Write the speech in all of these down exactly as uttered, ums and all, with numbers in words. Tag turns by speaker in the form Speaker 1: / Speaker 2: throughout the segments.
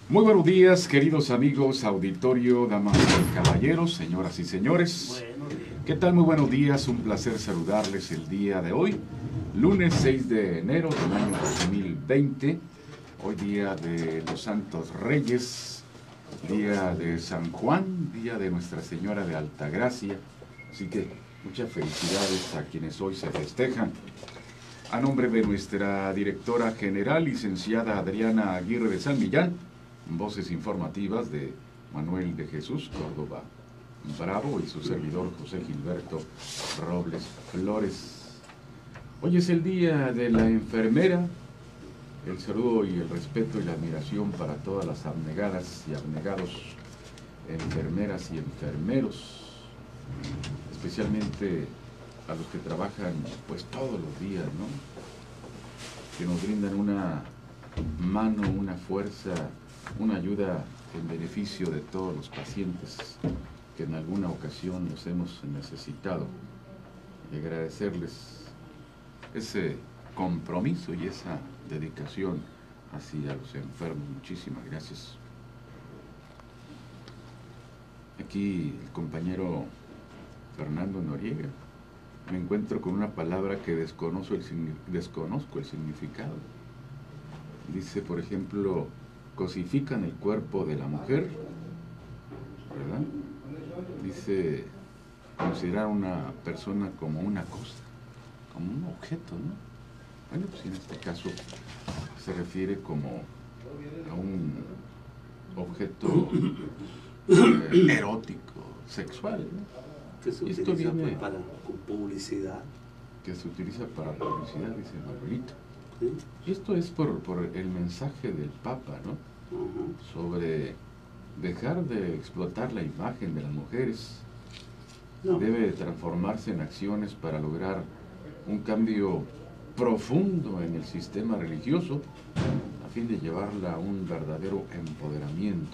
Speaker 1: Muy buenos días, queridos amigos, auditorio, damas y caballeros, señoras y señores. ¿Qué tal? Muy buenos días, un placer saludarles el día de hoy, lunes seis de enero del año dos mil veinte, hoy día de los Santos Reyes, día de San Juan, día de Nuestra Señora de Altagracia, así que muchas felicidades a quienes hoy se festejan. A nombre de nuestra directora general, licenciada Adriana Aguirre de San Millán, voces informativas de Manuel de Jesús Córdoba Bravo y su servidor José Gilberto Robles Flores. Hoy es el día de la enfermera. El saludo y el respeto y la admiración para todas las abnegadas y abnegados enfermeras y enfermeros, especialmente a los que trabajan pues todos los días, ¿no? Que nos brindan una mano, una fuerza, una ayuda en beneficio de todos los pacientes que en alguna ocasión los hemos necesitado, y agradecerles ese compromiso y esa dedicación hacia los enfermos. Muchísimas gracias. Aquí el compañero Fernando Noriega, me encuentro con una palabra que desconozco el, desconozco el significado. Dice, por ejemplo, cosifican el cuerpo de la mujer, ¿verdad? Dice, considerar a una persona como una cosa, como un objeto, ¿no? Bueno, pues en este caso se refiere como a un objeto eh, erótico, sexual, ¿no?
Speaker 2: Que se
Speaker 1: y
Speaker 2: utiliza
Speaker 1: esto viene,
Speaker 2: pues, para publicidad.
Speaker 1: Que se utiliza para publicidad, dice Manuelito.
Speaker 2: ¿Sí?
Speaker 1: Y esto es por, por el mensaje del Papa, ¿no?
Speaker 2: Uh-huh.
Speaker 1: Sobre dejar de explotar la imagen de las mujeres.
Speaker 2: No.
Speaker 1: Debe transformarse en acciones para lograr un cambio profundo en el sistema religioso a fin de llevarla a un verdadero empoderamiento.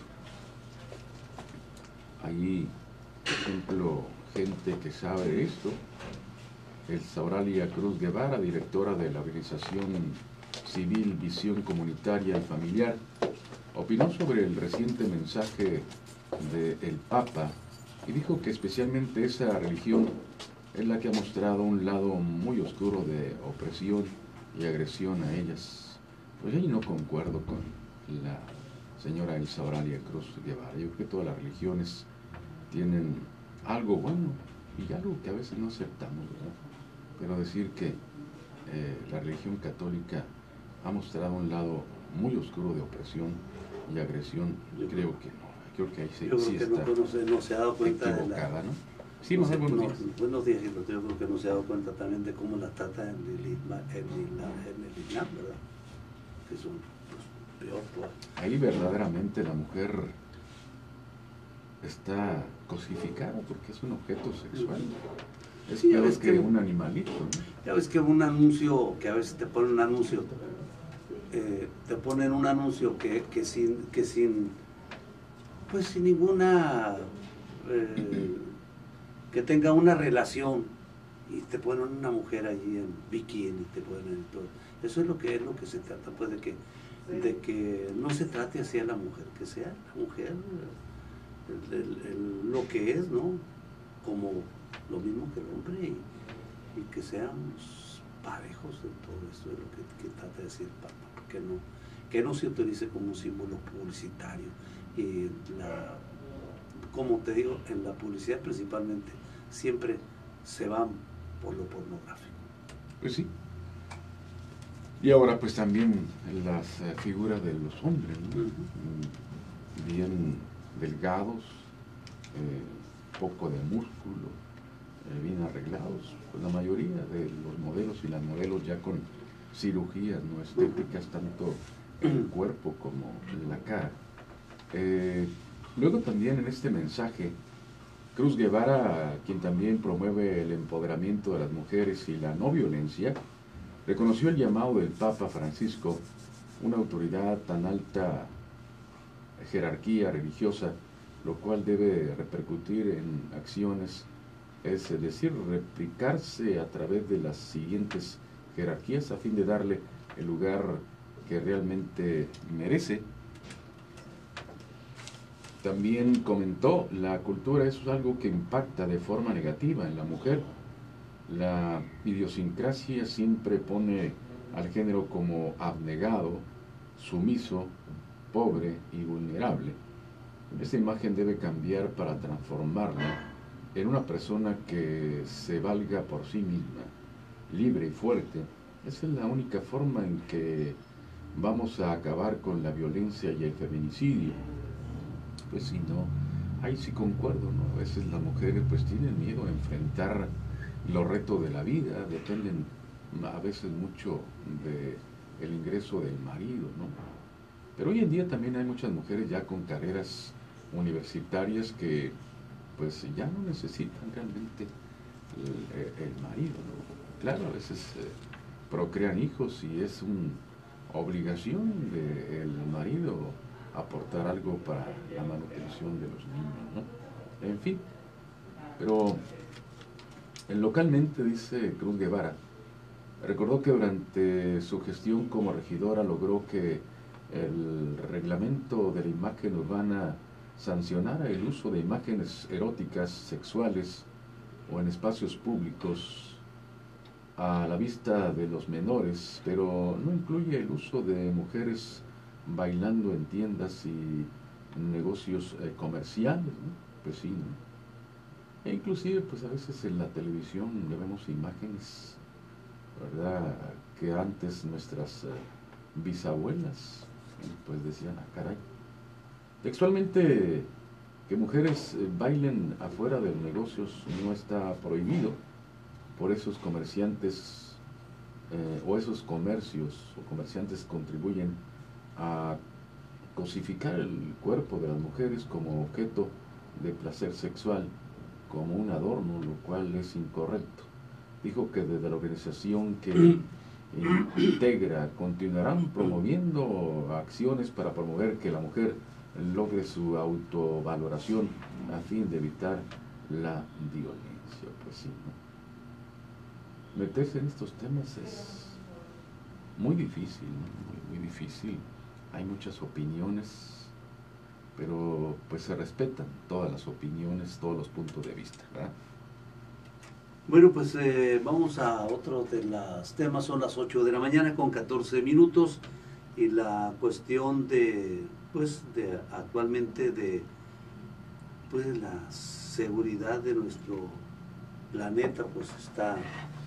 Speaker 1: Allí, por ejemplo, gente que sabe esto, el Sauralia Cruz Guevara, directora de la organización civil Visión Comunitaria y Familiar, opinó sobre el reciente mensaje del Papa y dijo que especialmente esa religión es la que ha mostrado un lado muy oscuro de opresión y agresión a ellas. Pues ahí no concuerdo con la señora Elsa Oralia Cruz Guevara. Yo creo que todas las religiones tienen algo bueno y algo que a veces no aceptamos, ¿verdad? Pero decir que eh, la religión católica ha mostrado un lado muy oscuro de opresión y agresión, yo creo que no. Creo que ahí sí,
Speaker 2: yo creo
Speaker 1: sí
Speaker 2: que
Speaker 1: está
Speaker 2: no, no, se, no se ha dado cuenta
Speaker 1: equivocada,
Speaker 2: de la,
Speaker 1: ¿no? Sí,
Speaker 2: no sé,
Speaker 1: buenos
Speaker 2: no,
Speaker 1: días.
Speaker 2: Buenos días, Gilberto. Yo creo que no se ha dado cuenta también de cómo la trata en el Islam, en el Islam, ¿verdad? Que son pues, peor. Pues.
Speaker 1: Ahí verdaderamente la mujer está cosificada porque es un objeto sexual. Es
Speaker 2: sí,
Speaker 1: peor
Speaker 2: que,
Speaker 1: que un animalito, ¿no?
Speaker 2: Ya ves que un anuncio, que a veces te ponen un anuncio, eh, te ponen un anuncio que, que sin, que sin, pues sin ninguna, eh, que tenga una relación, y te ponen una mujer allí en bikini, te ponen todo. Eso es lo que es lo que se trata, pues de que, de que no se trate así a la mujer, que sea la mujer el, el, el, lo que es, ¿no? Como lo mismo que el hombre, y, y que seamos parejos en todo esto, es lo que, que trata de decir el Papa, que no, que no se utilice como un símbolo publicitario. Y la, como te digo, en la publicidad principalmente siempre se van por lo pornográfico.
Speaker 1: Pues sí. Y ahora pues también las uh, figuras de los hombres, ¿no? Uh-huh. Bien delgados, eh, poco de músculo, eh, bien arreglados. Pues la mayoría de los modelos y las modelos ya con cirugías no estéticas, tanto en el cuerpo como en la cara. Eh, luego también en este mensaje, Cruz Guevara, quien también promueve el empoderamiento de las mujeres y la no violencia, reconoció el llamado del Papa Francisco, una autoridad tan alta jerarquía religiosa, lo cual debe repercutir en acciones, es decir, replicarse a través de las siguientes jerarquías a fin de darle el lugar que realmente merece. también comentó, la cultura es algo que impacta de forma negativa en la mujer. La idiosincrasia siempre pone al género como abnegado, sumiso, pobre y vulnerable. Esa imagen debe cambiar para transformarla en una persona que se valga por sí misma, libre y fuerte. Esa es la única forma en que vamos a acabar con la violencia y el feminicidio. Pues si no, ahí sí concuerdo, ¿no? A veces las mujeres pues tienen miedo a enfrentar los retos de la vida, dependen a veces mucho del ingreso del marido, ¿no? Pero hoy en día también hay muchas mujeres ya con carreras universitarias que pues ya no necesitan realmente el, el marido, ¿no? Claro, a veces eh, procrean hijos y es una obligación del marido aportar algo para la manutención de los niños, ¿no? En fin, pero localmente, dice Cruz Guevara, recordó que durante su gestión como regidora logró que el reglamento de la imagen urbana sancionara el uso de imágenes eróticas, sexuales o en espacios públicos a la vista de los menores, pero no incluye el uso de mujeres bailando en tiendas y negocios eh, comerciales, ¿no? Pues sí, ¿no? E inclusive, pues a veces en la televisión vemos imágenes, ¿verdad?, que antes nuestras eh, bisabuelas, eh, pues decían, ah, caray. Textualmente, que mujeres eh, bailen afuera de los negocios no está prohibido, por esos comerciantes eh, o esos comercios o comerciantes contribuyen a cosificar el cuerpo de las mujeres como objeto de placer sexual, como un adorno, lo cual es incorrecto. Dijo que desde la organización que integra continuarán promoviendo acciones para promover que la mujer logre su autovaloración a fin de evitar la violencia. Pues sí, ¿no? Meterse en estos temas es muy difícil, ¿no? muy, muy difícil. Hay muchas opiniones, pero pues se respetan todas las opiniones, todos los puntos de vista, ¿verdad?
Speaker 2: Bueno, pues eh, vamos a otro de los temas. Son las ocho de la mañana con catorce minutos y la cuestión de, pues, de actualmente de, pues, la seguridad de nuestro planeta, pues está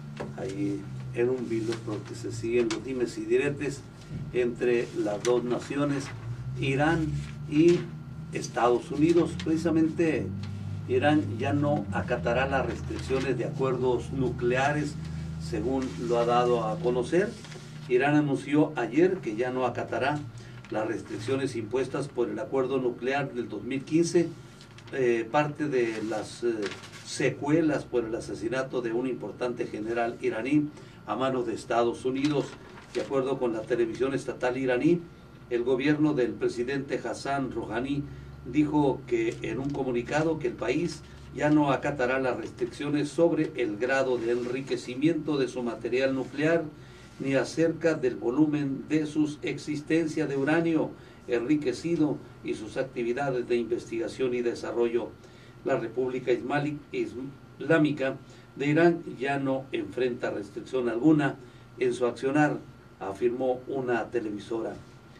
Speaker 2: ahí en un vilo porque se siguen los dimes y diretes entre las dos naciones, Irán y Estados Unidos. Precisamente Irán ya no acatará las restricciones de acuerdos nucleares, según lo ha dado a conocer. Irán anunció ayer que ya no acatará las restricciones impuestas por el acuerdo nuclear del dos mil quince, eh, parte de las eh, secuelas por el asesinato de un importante general iraní a manos de Estados Unidos. De acuerdo con la televisión estatal iraní, el gobierno del presidente Hassan Rouhani dijo que en un comunicado que el país ya no acatará las restricciones sobre el grado de enriquecimiento de su material nuclear ni acerca del volumen de su existencia de uranio enriquecido y sus actividades de investigación y desarrollo. La República Islámica de Irán ya no enfrenta restricción alguna en su accionar, afirmó una televisora.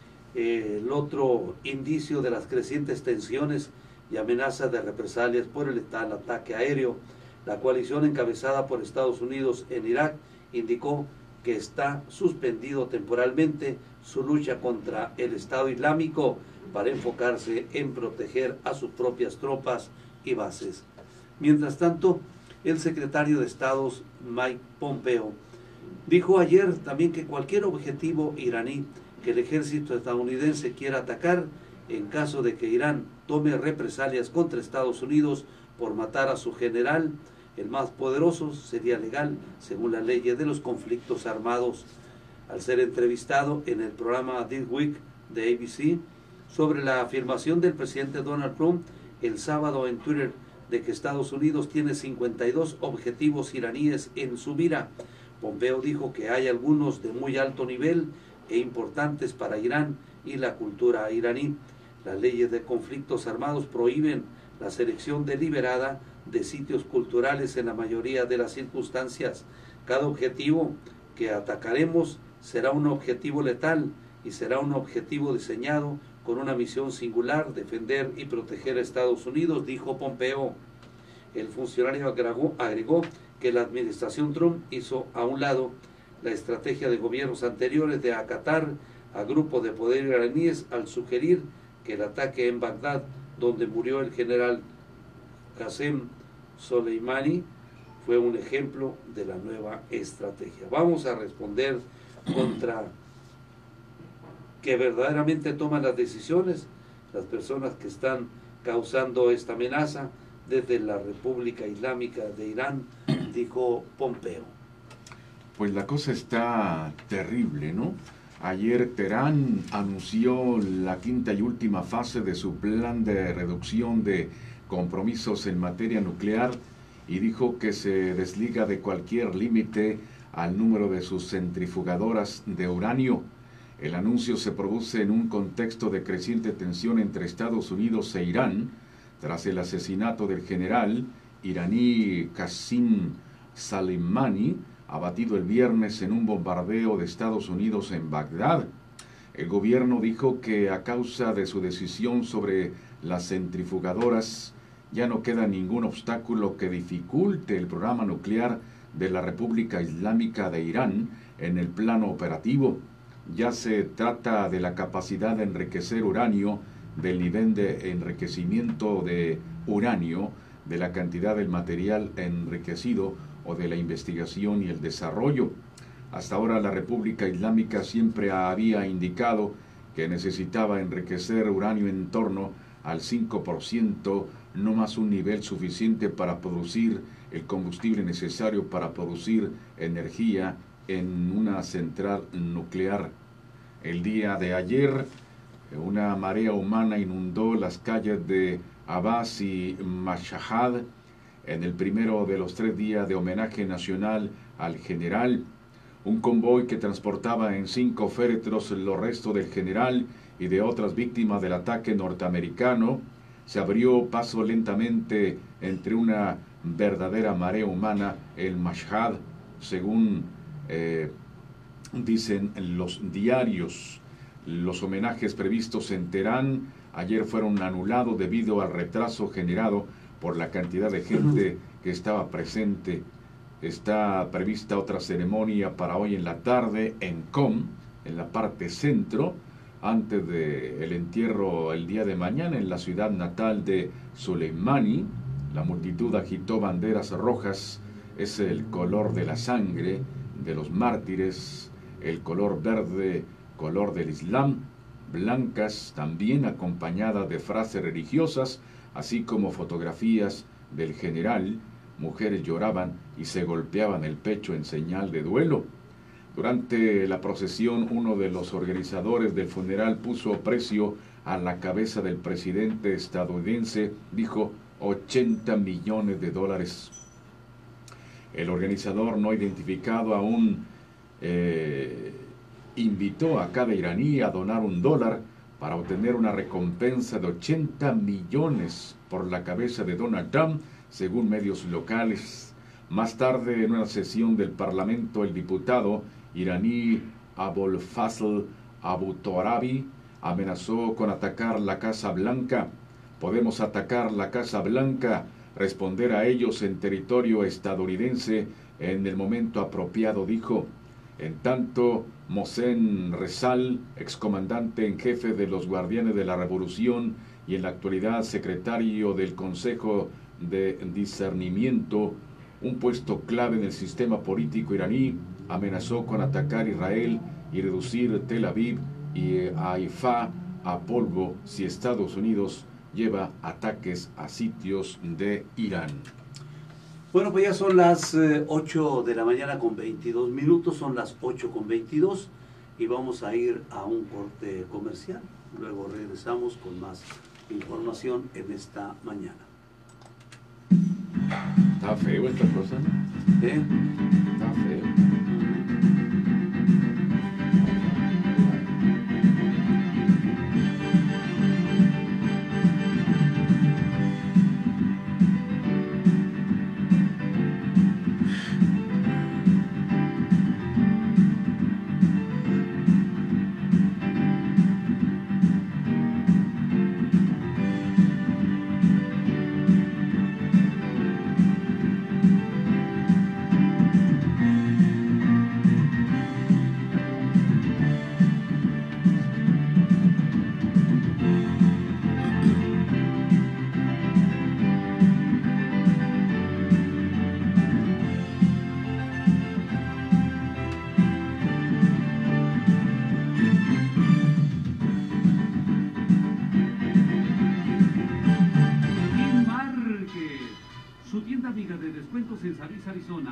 Speaker 2: El otro indicio de las crecientes tensiones y amenazas de represalias por el tal ataque aéreo, la coalición encabezada por Estados Unidos en Irak indicó que está suspendido temporalmente su lucha contra el Estado Islámico para enfocarse en proteger a sus propias tropas y bases. Mientras tanto, el secretario de Estado Mike Pompeo dijo ayer también que cualquier objetivo iraní que el ejército estadounidense quiera atacar, en caso de que Irán tome represalias contra Estados Unidos por matar a su general, el más poderoso, sería legal según las leyes de los conflictos armados. Al ser entrevistado en el programa This Week de A B C sobre la afirmación del presidente Donald Trump el sábado en Twitter de que Estados Unidos tiene cincuenta y dos objetivos iraníes en su mira, Pompeo dijo que hay algunos de muy alto nivel e importantes para Irán y la cultura iraní. Las leyes de conflictos armados prohíben la selección deliberada de sitios culturales en la mayoría de las circunstancias. Cada objetivo que atacaremos será un objetivo letal y será un objetivo diseñado con una misión singular: defender y proteger a Estados Unidos, dijo Pompeo. El funcionario agregó, agregó que la administración Trump hizo a un lado la estrategia de gobiernos anteriores de acatar a grupos de poder iraníes al sugerir que el ataque en Bagdad, donde murió el general Qasem Soleimani, fue un ejemplo de la nueva estrategia. Vamos a responder contra que verdaderamente toman las decisiones las personas que están causando esta amenaza desde la República Islámica de Irán, dijo Pompeo.
Speaker 1: Pues la cosa está terrible, ¿no? Ayer Teherán anunció la quinta y última fase de su plan de reducción de compromisos en materia nuclear y dijo que se desliga de cualquier límite al número de sus centrifugadoras de uranio. El anuncio se produce en un contexto de creciente tensión entre Estados Unidos e Irán, tras el asesinato del general iraní Qasem Soleimani, abatido el viernes en un bombardeo de Estados Unidos en Bagdad. El gobierno dijo que a causa de su decisión sobre las centrifugadoras ya no queda ningún obstáculo que dificulte el programa nuclear de la República Islámica de Irán en el plano operativo. Ya se trata de la capacidad de enriquecer uranio, del nivel de enriquecimiento de uranio, de la cantidad del material enriquecido o de la investigación y el desarrollo. Hasta ahora la República Islámica siempre había indicado que necesitaba enriquecer uranio en torno al cinco por ciento, no más un nivel suficiente para producir el combustible necesario para producir energía en una central nuclear. El día de ayer, una marea humana inundó las calles de Abbas y Mashhad en el primero de los tres días de homenaje nacional al general. Un convoy que transportaba en cinco féretros los restos del general y de otras víctimas del ataque norteamericano se abrió paso lentamente entre una verdadera marea humana, el Mashhad, según eh, dicen los diarios. Los homenajes previstos en Teherán ayer fueron anulados debido al retraso generado por la cantidad de gente que estaba presente. Está prevista otra ceremonia para hoy en la tarde en Qom, en la parte centro, antes del entierro el día de mañana en la ciudad natal de Soleimani. La multitud agitó banderas rojas, es el color de la sangre de los mártires, el color verde, color del Islam, blancas, también acompañadas de frases religiosas, así como fotografías del general. Mujeres lloraban y se golpeaban el pecho en señal de duelo. Durante la procesión, uno de los organizadores del funeral puso precio a la cabeza del presidente estadounidense, dijo ochenta millones de dólares. El organizador no identificado aún eh, invitó a cada iraní a donar un dólar para obtener una recompensa de ochenta millones por la cabeza de Donald Trump, según medios locales. Más tarde, en una sesión del Parlamento, el diputado iraní Abul Fasl Abu Torabi amenazó con atacar la Casa Blanca. Podemos atacar la Casa Blanca, responder a ellos en territorio estadounidense en el momento apropiado, dijo. En tanto, Mohsen Rezal, excomandante en jefe de los Guardianes de la Revolución y en la actualidad secretario del Consejo de Discernimiento, un puesto clave en el sistema político iraní, amenazó con atacar Israel y reducir Tel Aviv y Haifa a polvo si Estados Unidos lleva ataques a sitios de Irán.
Speaker 2: Bueno, pues ya son las eh, ocho de la mañana con veintidós minutos, son las ocho con veintidós y vamos a ir a un corte comercial. Luego regresamos con más información en esta mañana.
Speaker 1: Está feo esta cosa, ¿no?
Speaker 2: ¿Eh?
Speaker 1: Está feo.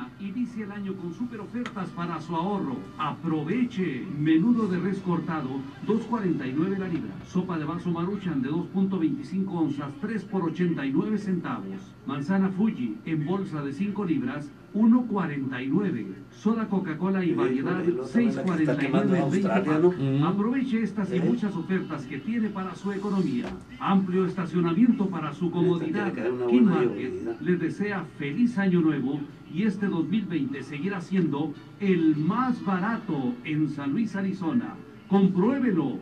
Speaker 3: Arizona inicia el año con super ofertas para su ahorro. Aproveche. Menudo de res cortado, dos cuarenta y nueve la libra. Sopa de vaso Maruchan de dos punto veinticinco onzas, tres por ochenta y nueve centavos. Manzana Fuji en bolsa de cinco libras, uno cuarenta y nueve. Soda Coca-Cola y variedad, seis cuarenta y nueve en veinte packs. Mm. Aproveche estas y ¿Eh? muchas ofertas que tiene para su economía. Amplio estacionamiento para su comodidad. King Market le desea feliz año nuevo y este dos mil veinte seguirá siendo el más barato en San Luis, Arizona. Compruébelo.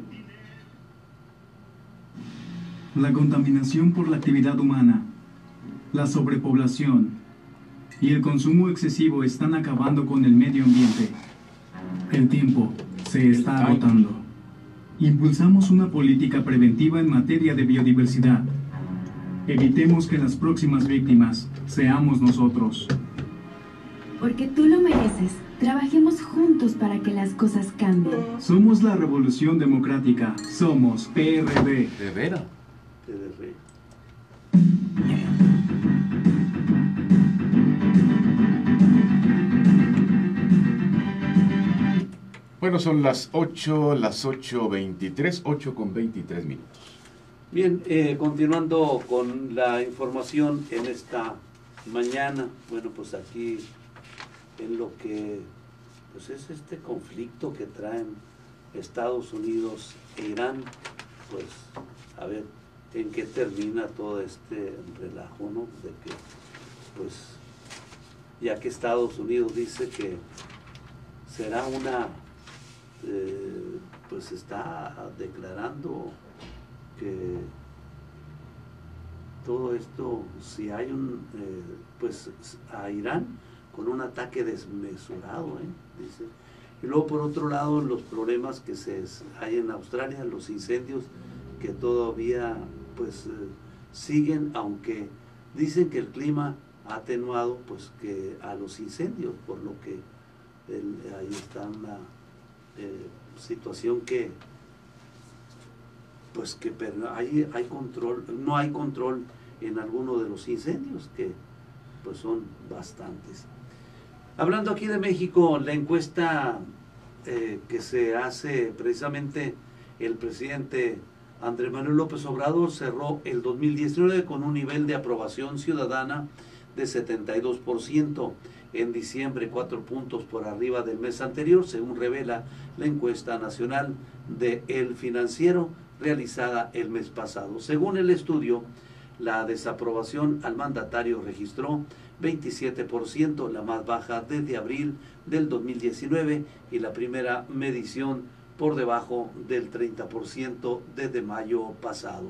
Speaker 4: La contaminación por la actividad humana, la sobrepoblación y el consumo excesivo están acabando con el medio ambiente. El tiempo se está agotando. Impulsamos una política preventiva en materia de biodiversidad. Evitemos que las próximas víctimas seamos nosotros.
Speaker 5: Porque tú lo mereces. Trabajemos juntos para que las cosas cambien.
Speaker 4: Somos la Revolución Democrática. Somos P R D.
Speaker 1: ¿De veras?
Speaker 2: P R D.
Speaker 1: Bueno, son las ocho, las ocho veintitrés, ocho con veintitrés minutos.
Speaker 2: Bien, eh, continuando con la información en esta mañana, bueno, pues aquí en lo que pues es este conflicto que traen Estados Unidos e Irán, pues a ver en qué termina todo este relajo, ¿no? De que, pues, ya que Estados Unidos dice que será una, eh, pues está declarando que todo esto, si hay un, eh, pues a Irán con un ataque desmesurado, ¿eh? Dice. Y luego por otro lado los problemas que se hay en Australia, los incendios que todavía pues eh, siguen, aunque dicen que el clima ha atenuado pues que a los incendios, por lo que el, ahí está una eh, situación que pues que hay, hay control, no hay control en alguno de los incendios, que pues son bastantes. Hablando aquí de México, la encuesta eh, que se hace precisamente el presidente Andrés Manuel López Obrador cerró el dos mil diecinueve con un nivel de aprobación ciudadana de setenta y dos por ciento. En diciembre, cuatro puntos por arriba del mes anterior, según revela la encuesta nacional de El Financiero realizada el mes pasado. Según el estudio, la desaprobación al mandatario registró veintisiete por ciento, la más baja desde abril del dos mil diecinueve, y la primera medición por debajo del treinta por ciento desde mayo pasado.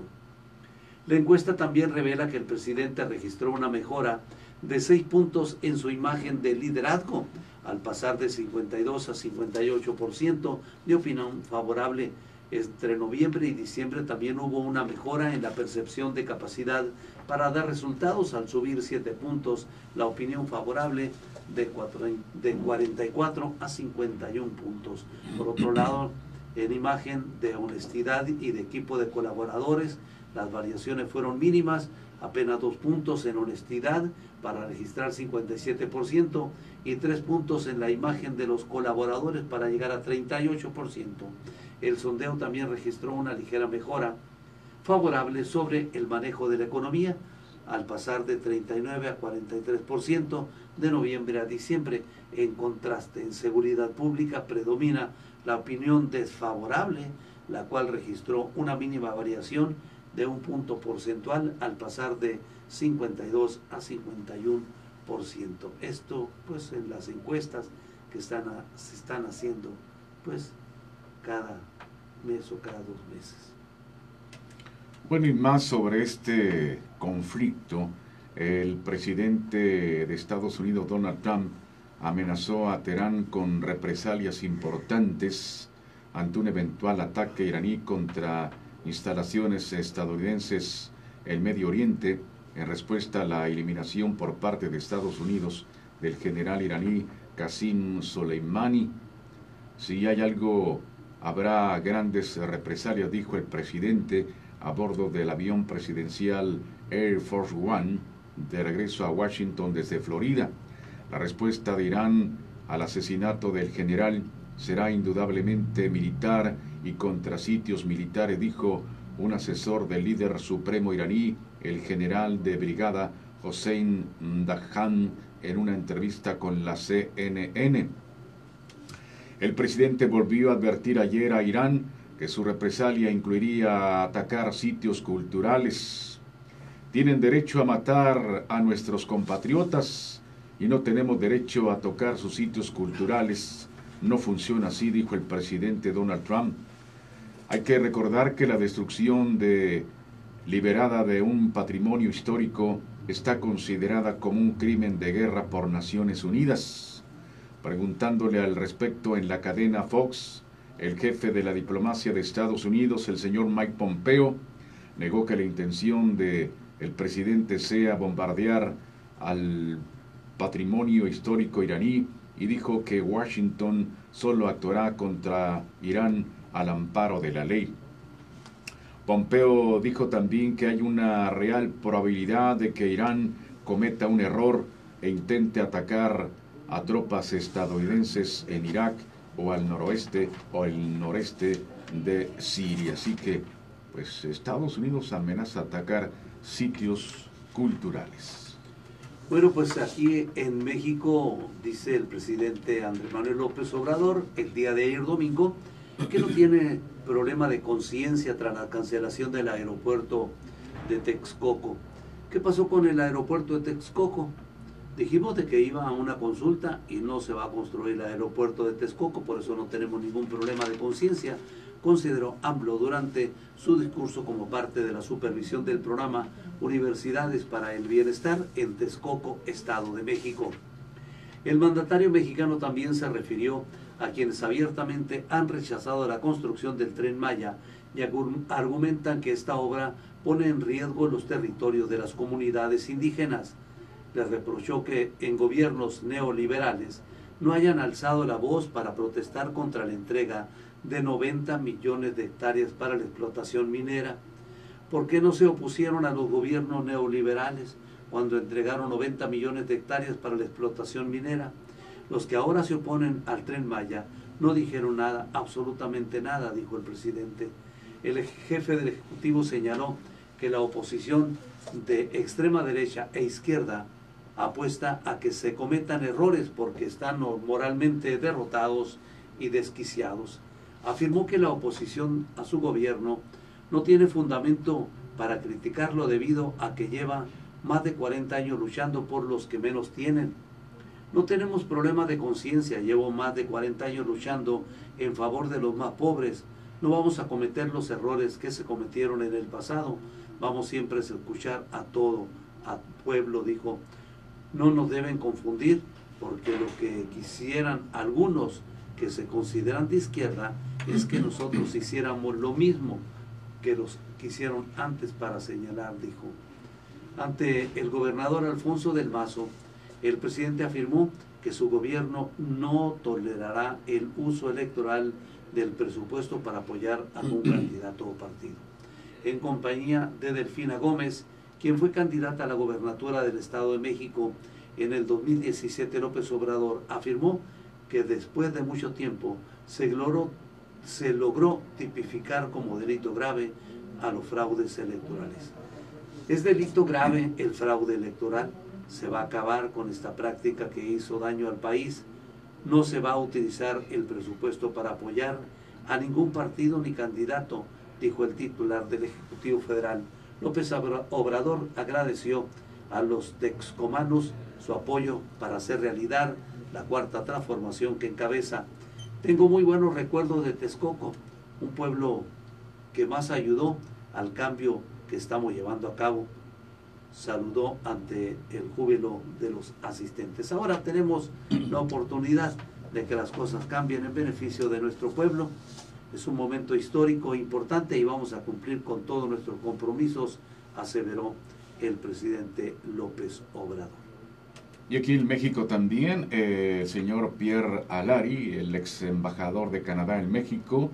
Speaker 2: La encuesta también revela que el presidente registró una mejora de seis puntos en su imagen de liderazgo, al pasar de cincuenta y dos a cincuenta y ocho por ciento de opinión favorable. Entre noviembre y diciembre también hubo una mejora en la percepción de capacidad para dar resultados, al subir siete puntos la opinión favorable de, cuatro, de cuarenta y cuatro a cincuenta y uno puntos. Por otro lado, en imagen de honestidad y de equipo de colaboradores, las variaciones fueron mínimas, apenas dos puntos en honestidad para registrar cincuenta y siete por ciento y tres puntos en la imagen de los colaboradores para llegar a treinta y ocho por ciento. El sondeo también registró una ligera mejora favorable sobre el manejo de la economía, al pasar de treinta y nueve a cuarenta y tres por ciento de noviembre a diciembre. En contraste, en seguridad pública predomina la opinión desfavorable, la cual registró una mínima variación de un punto porcentual al pasar de cincuenta y dos a cincuenta y uno por ciento. Esto pues en las encuestas que están a, se están haciendo pues cada mes o cada dos meses.
Speaker 1: Bueno, y más sobre este conflicto, el presidente de Estados Unidos, Donald Trump, amenazó a Teherán con represalias importantes ante un eventual ataque iraní contra instalaciones estadounidenses en Medio Oriente, en respuesta a la eliminación por parte de Estados Unidos del general iraní Qasem Soleimani. Si hay algo, habrá grandes represalias, dijo el presidente a bordo del avión presidencial Air Force One de regreso a Washington desde Florida. La respuesta de Irán al asesinato del general será indudablemente militar y contra sitios militares, dijo un asesor del líder supremo iraní, el general de brigada Hossein Dahan, en una entrevista con la C N N. El presidente volvió a advertir ayer a Irán que su represalia incluiría atacar sitios culturales. Tienen derecho a matar a nuestros compatriotas y no tenemos derecho a tocar sus sitios culturales. No funciona así, dijo el presidente Donald Trump. Hay que recordar que la destrucción de, liberada de un patrimonio histórico está considerada como un crimen de guerra por Naciones Unidas. Preguntándole al respecto en la cadena Fox, el jefe de la diplomacia de Estados Unidos, el señor Mike Pompeo, negó que la intención de el presidente sea bombardear al patrimonio histórico iraní y dijo que Washington solo actuará contra Irán al amparo de la ley. Pompeo dijo también que hay una real probabilidad de que Irán cometa un error e intente atacar a tropas estadounidenses en Irak o al noroeste o el noreste de Siria. Así que, pues, Estados Unidos amenaza atacar sitios culturales.
Speaker 2: Bueno, pues aquí en México, dice el presidente Andrés Manuel López Obrador, el día de ayer domingo, que no tiene problema de conciencia tras la cancelación del aeropuerto de Texcoco. ¿Qué pasó con el aeropuerto de Texcoco? Dijimos de que iba a una consulta y no se va a construir el aeropuerto de Texcoco, por eso no tenemos ningún problema de conciencia, consideró AMLO durante su discurso como parte de la supervisión del programa Universidades para el Bienestar en Texcoco, Estado de México. El mandatario mexicano también se refirió a quienes abiertamente han rechazado la construcción del Tren Maya y argumentan que esta obra pone en riesgo los territorios de las comunidades indígenas. Les reprochó que en gobiernos neoliberales no hayan alzado la voz para protestar contra la entrega de noventa millones de hectáreas para la explotación minera. ¿Por qué no se opusieron a los gobiernos neoliberales cuando entregaron noventa millones de hectáreas para la explotación minera? Los que ahora se oponen al Tren Maya no dijeron nada, absolutamente nada, dijo el presidente. El jefe del Ejecutivo señaló que la oposición de extrema derecha e izquierda apuesta a que se cometan errores porque están moralmente derrotados y desquiciados. Afirmó que la oposición a su gobierno no tiene fundamento para criticarlo debido a que lleva más de cuarenta años luchando por los que menos tienen. No tenemos problema de conciencia, llevo más de cuarenta años luchando en favor de los más pobres. No vamos a cometer los errores que se cometieron en el pasado. Vamos siempre a escuchar a todo, al pueblo, dijo. No nos deben confundir, porque lo que quisieran algunos que se consideran de izquierda es que nosotros hiciéramos lo mismo que los que hicieron antes para señalar, dijo. Ante el gobernador Alfonso del Mazo, el presidente afirmó que su gobierno no tolerará el uso electoral del presupuesto para apoyar a un candidato o partido. En compañía de Delfina Gómez, quien fue candidata a la gobernatura del Estado de México en el dos mil diecisiete, López Obrador afirmó que después de mucho tiempo se logró, se logró tipificar como delito grave a los fraudes electorales. ¿Es delito grave el fraude electoral? Se va a acabar con esta práctica que hizo daño al país. No se va a utilizar el presupuesto para apoyar a ningún partido ni candidato, dijo el titular del Ejecutivo Federal. López Obrador agradeció a los texcomanos su apoyo para hacer realidad la cuarta transformación que encabeza. Tengo muy buenos recuerdos de Texcoco, un pueblo que más ayudó al cambio que estamos llevando a cabo. Saludó ante el júbilo de los asistentes. Ahora tenemos la oportunidad de que las cosas cambien en beneficio de nuestro pueblo. Es un momento histórico e importante y vamos a cumplir con todos nuestros compromisos, aseveró el presidente López Obrador.
Speaker 1: Y aquí en México también, eh, el señor Pierre Alary, el ex embajador de Canadá en México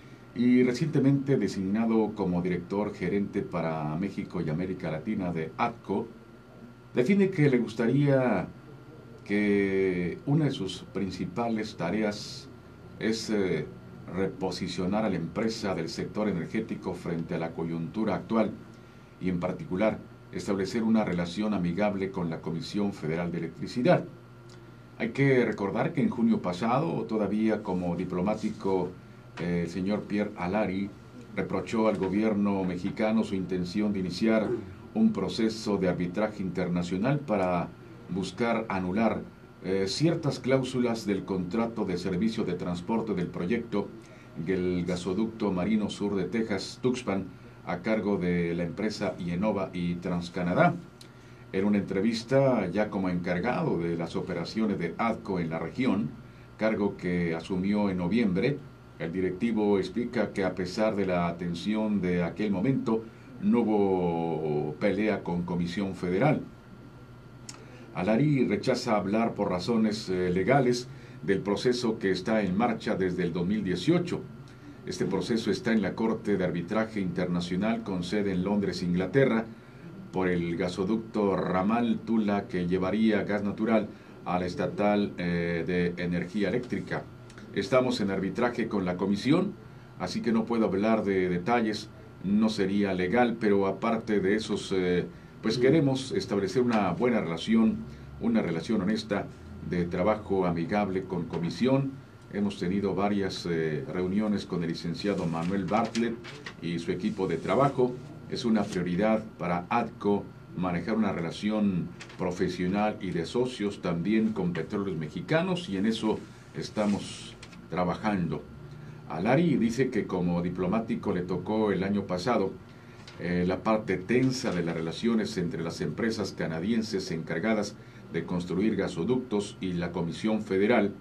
Speaker 1: y recientemente designado como director gerente para México y América Latina de A T C O, define que le gustaría que una de sus principales tareas es eh, reposicionar a la empresa del sector energético frente a la coyuntura actual y en particular establecer una relación amigable con la Comisión Federal de Electricidad. Hay que recordar que en junio pasado, todavía como diplomático, eh, el señor Pierre Alary reprochó al gobierno mexicano su intención de iniciar un proceso de arbitraje internacional para buscar anular eh, ciertas cláusulas del contrato de servicio de transporte del proyecto del gasoducto marino sur de Texas, Tuxpan, a cargo de la empresa IEnova y TransCanadá. En una entrevista ya como encargado de las operaciones de ADCO en la región, cargo que asumió en noviembre, el directivo explica que a pesar de la atención de aquel momento, no hubo pelea con Comisión Federal. Alary rechaza hablar por razones eh, legales del proceso que está en marcha desde el dos mil dieciocho. Este proceso está en la Corte de Arbitraje Internacional con sede en Londres, Inglaterra, por el gasoducto Ramal Tula que llevaría gas natural a la estatal eh, de energía eléctrica. Estamos en arbitraje con la comisión, así que no puedo hablar de detalles, no sería legal, pero aparte de esos, eh, pues queremos establecer una buena relación, una relación honesta de trabajo amigable con comisión. Hemos tenido varias eh, reuniones con el licenciado Manuel Bartlett y su equipo de trabajo. Es una prioridad para ADCO manejar una relación profesional y de socios también con Petróleos Mexicanos y en eso estamos trabajando. Alary dice que como diplomático le tocó el año pasado eh, la parte tensa de las relaciones entre las empresas canadienses encargadas de construir gasoductos y la Comisión Federal,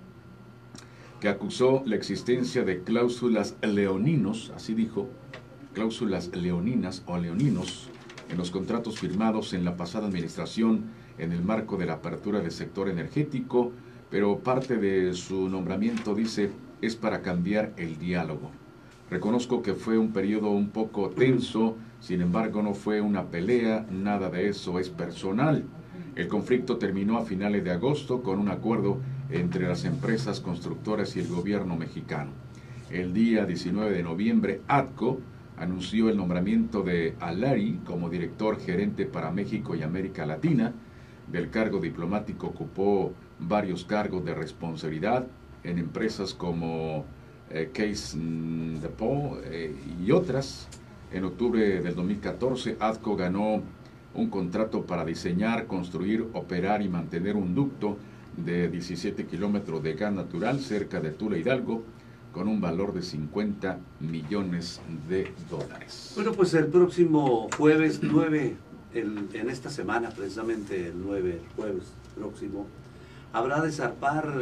Speaker 1: que acusó la existencia de cláusulas leoninos, así dijo, cláusulas leoninas o leoninos en los contratos firmados en la pasada administración en el marco de la apertura del sector energético, pero parte de su nombramiento, dice, es para cambiar el diálogo. Reconozco que fue un periodo un poco tenso, sin embargo no fue una pelea, nada de eso es personal. El conflicto terminó a finales de agosto con un acuerdo entre las empresas constructoras y el gobierno mexicano. El día diecinueve de noviembre, ADCO anunció el nombramiento de Alary como director gerente para México y América Latina. Del cargo diplomático ocupó varios cargos de responsabilidad en empresas como eh, Case Depot eh, y otras. En octubre del dos mil catorce, ADCO ganó un contrato para diseñar, construir, operar y mantener un ducto de diecisiete kilómetros de gas natural cerca de Tula, Hidalgo, con un valor de cincuenta millones de dólares.
Speaker 2: Bueno, pues el próximo jueves nueve, el, en esta semana, precisamente el nueve, el jueves próximo, habrá de zarpar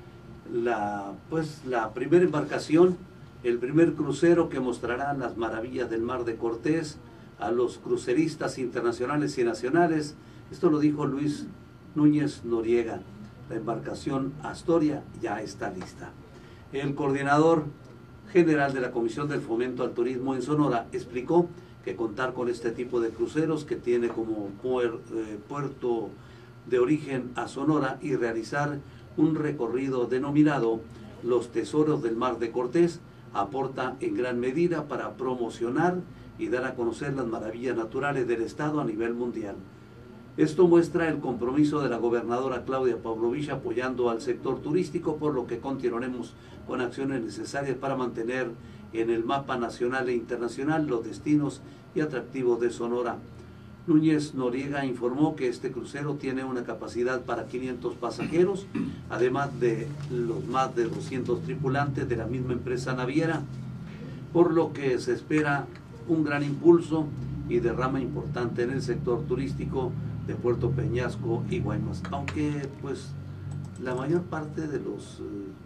Speaker 2: la, pues, la primera embarcación, el primer crucero que mostrará las maravillas del Mar de Cortés a los cruceristas internacionales y nacionales. Esto lo dijo Luis Núñez Noriega. La embarcación Astoria ya está lista. El coordinador general de la Comisión del Fomento al Turismo en Sonora explicó que contar con este tipo de cruceros que tiene como puer, eh, puerto de origen a Sonora y realizar un recorrido denominado Los Tesoros del Mar de Cortés aporta en gran medida para promocionar y dar a conocer las maravillas naturales del estado a nivel mundial. Esto muestra el compromiso de la gobernadora Claudia Pavlovich apoyando al sector turístico, por lo que continuaremos con acciones necesarias para mantener en el mapa nacional e internacional los destinos y atractivos de Sonora. Núñez Noriega informó que este crucero tiene una capacidad para quinientos pasajeros, además de los más de doscientos tripulantes de la misma empresa naviera, por lo que se espera un gran impulso y derrama importante en el sector turístico de Puerto Peñasco y Guaymas, aunque pues la mayor parte de los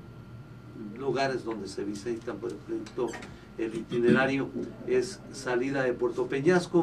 Speaker 2: eh, lugares donde se visitan, por ejemplo, el itinerario es salida de Puerto Peñasco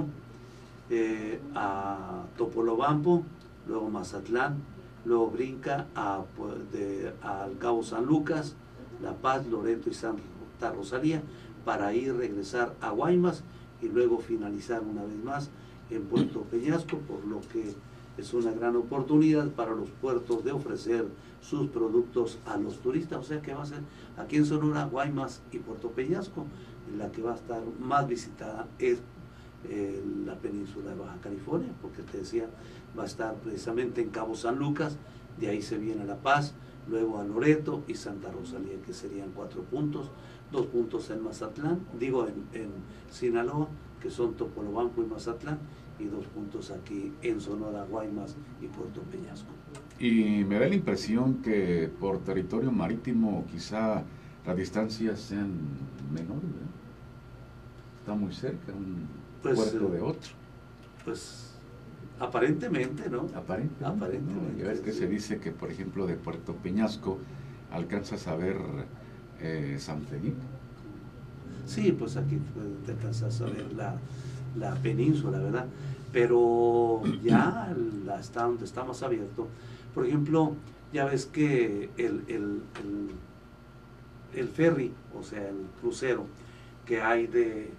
Speaker 2: eh, a Topolobampo, luego Mazatlán, luego brinca a, de, al Cabo San Lucas, La Paz, Loreto y Santa Rosalía, para ir regresar a Guaymas y luego finalizar una vez más en Puerto Peñasco, por lo que es una gran oportunidad para los puertos de ofrecer sus productos a los turistas, o sea que va a ser aquí en Sonora, Guaymas y Puerto Peñasco, la que va a estar más visitada es eh, la península de Baja California, porque te decía, va a estar precisamente en Cabo San Lucas, de ahí se viene a La Paz, luego a Loreto y Santa Rosalía, que serían cuatro puntos, dos puntos en Mazatlán, digo en, en Sinaloa, que son Topolobampo y Mazatlán, y dos puntos aquí en Sonora, Guaymas y Puerto Peñasco.
Speaker 1: Y me da la impresión que por territorio marítimo quizá las distancias sean menores, ¿verdad? Está muy cerca un
Speaker 2: Pues,
Speaker 1: puerto
Speaker 2: eh,
Speaker 1: de otro.
Speaker 2: Pues aparentemente, ¿no?
Speaker 1: Aparentemente.
Speaker 2: Aparentemente,
Speaker 1: ¿no? Ya ves que
Speaker 2: sí.
Speaker 1: se dice que, por ejemplo, de Puerto Peñasco alcanzas a ver eh, San Felipe.
Speaker 2: Sí, pues aquí te alcanzas a ver la, la península, ¿verdad? Pero ya el- hasta donde está más abierto, por ejemplo, ya ves que el, el, el, el ferry, o sea, el crucero que hay de,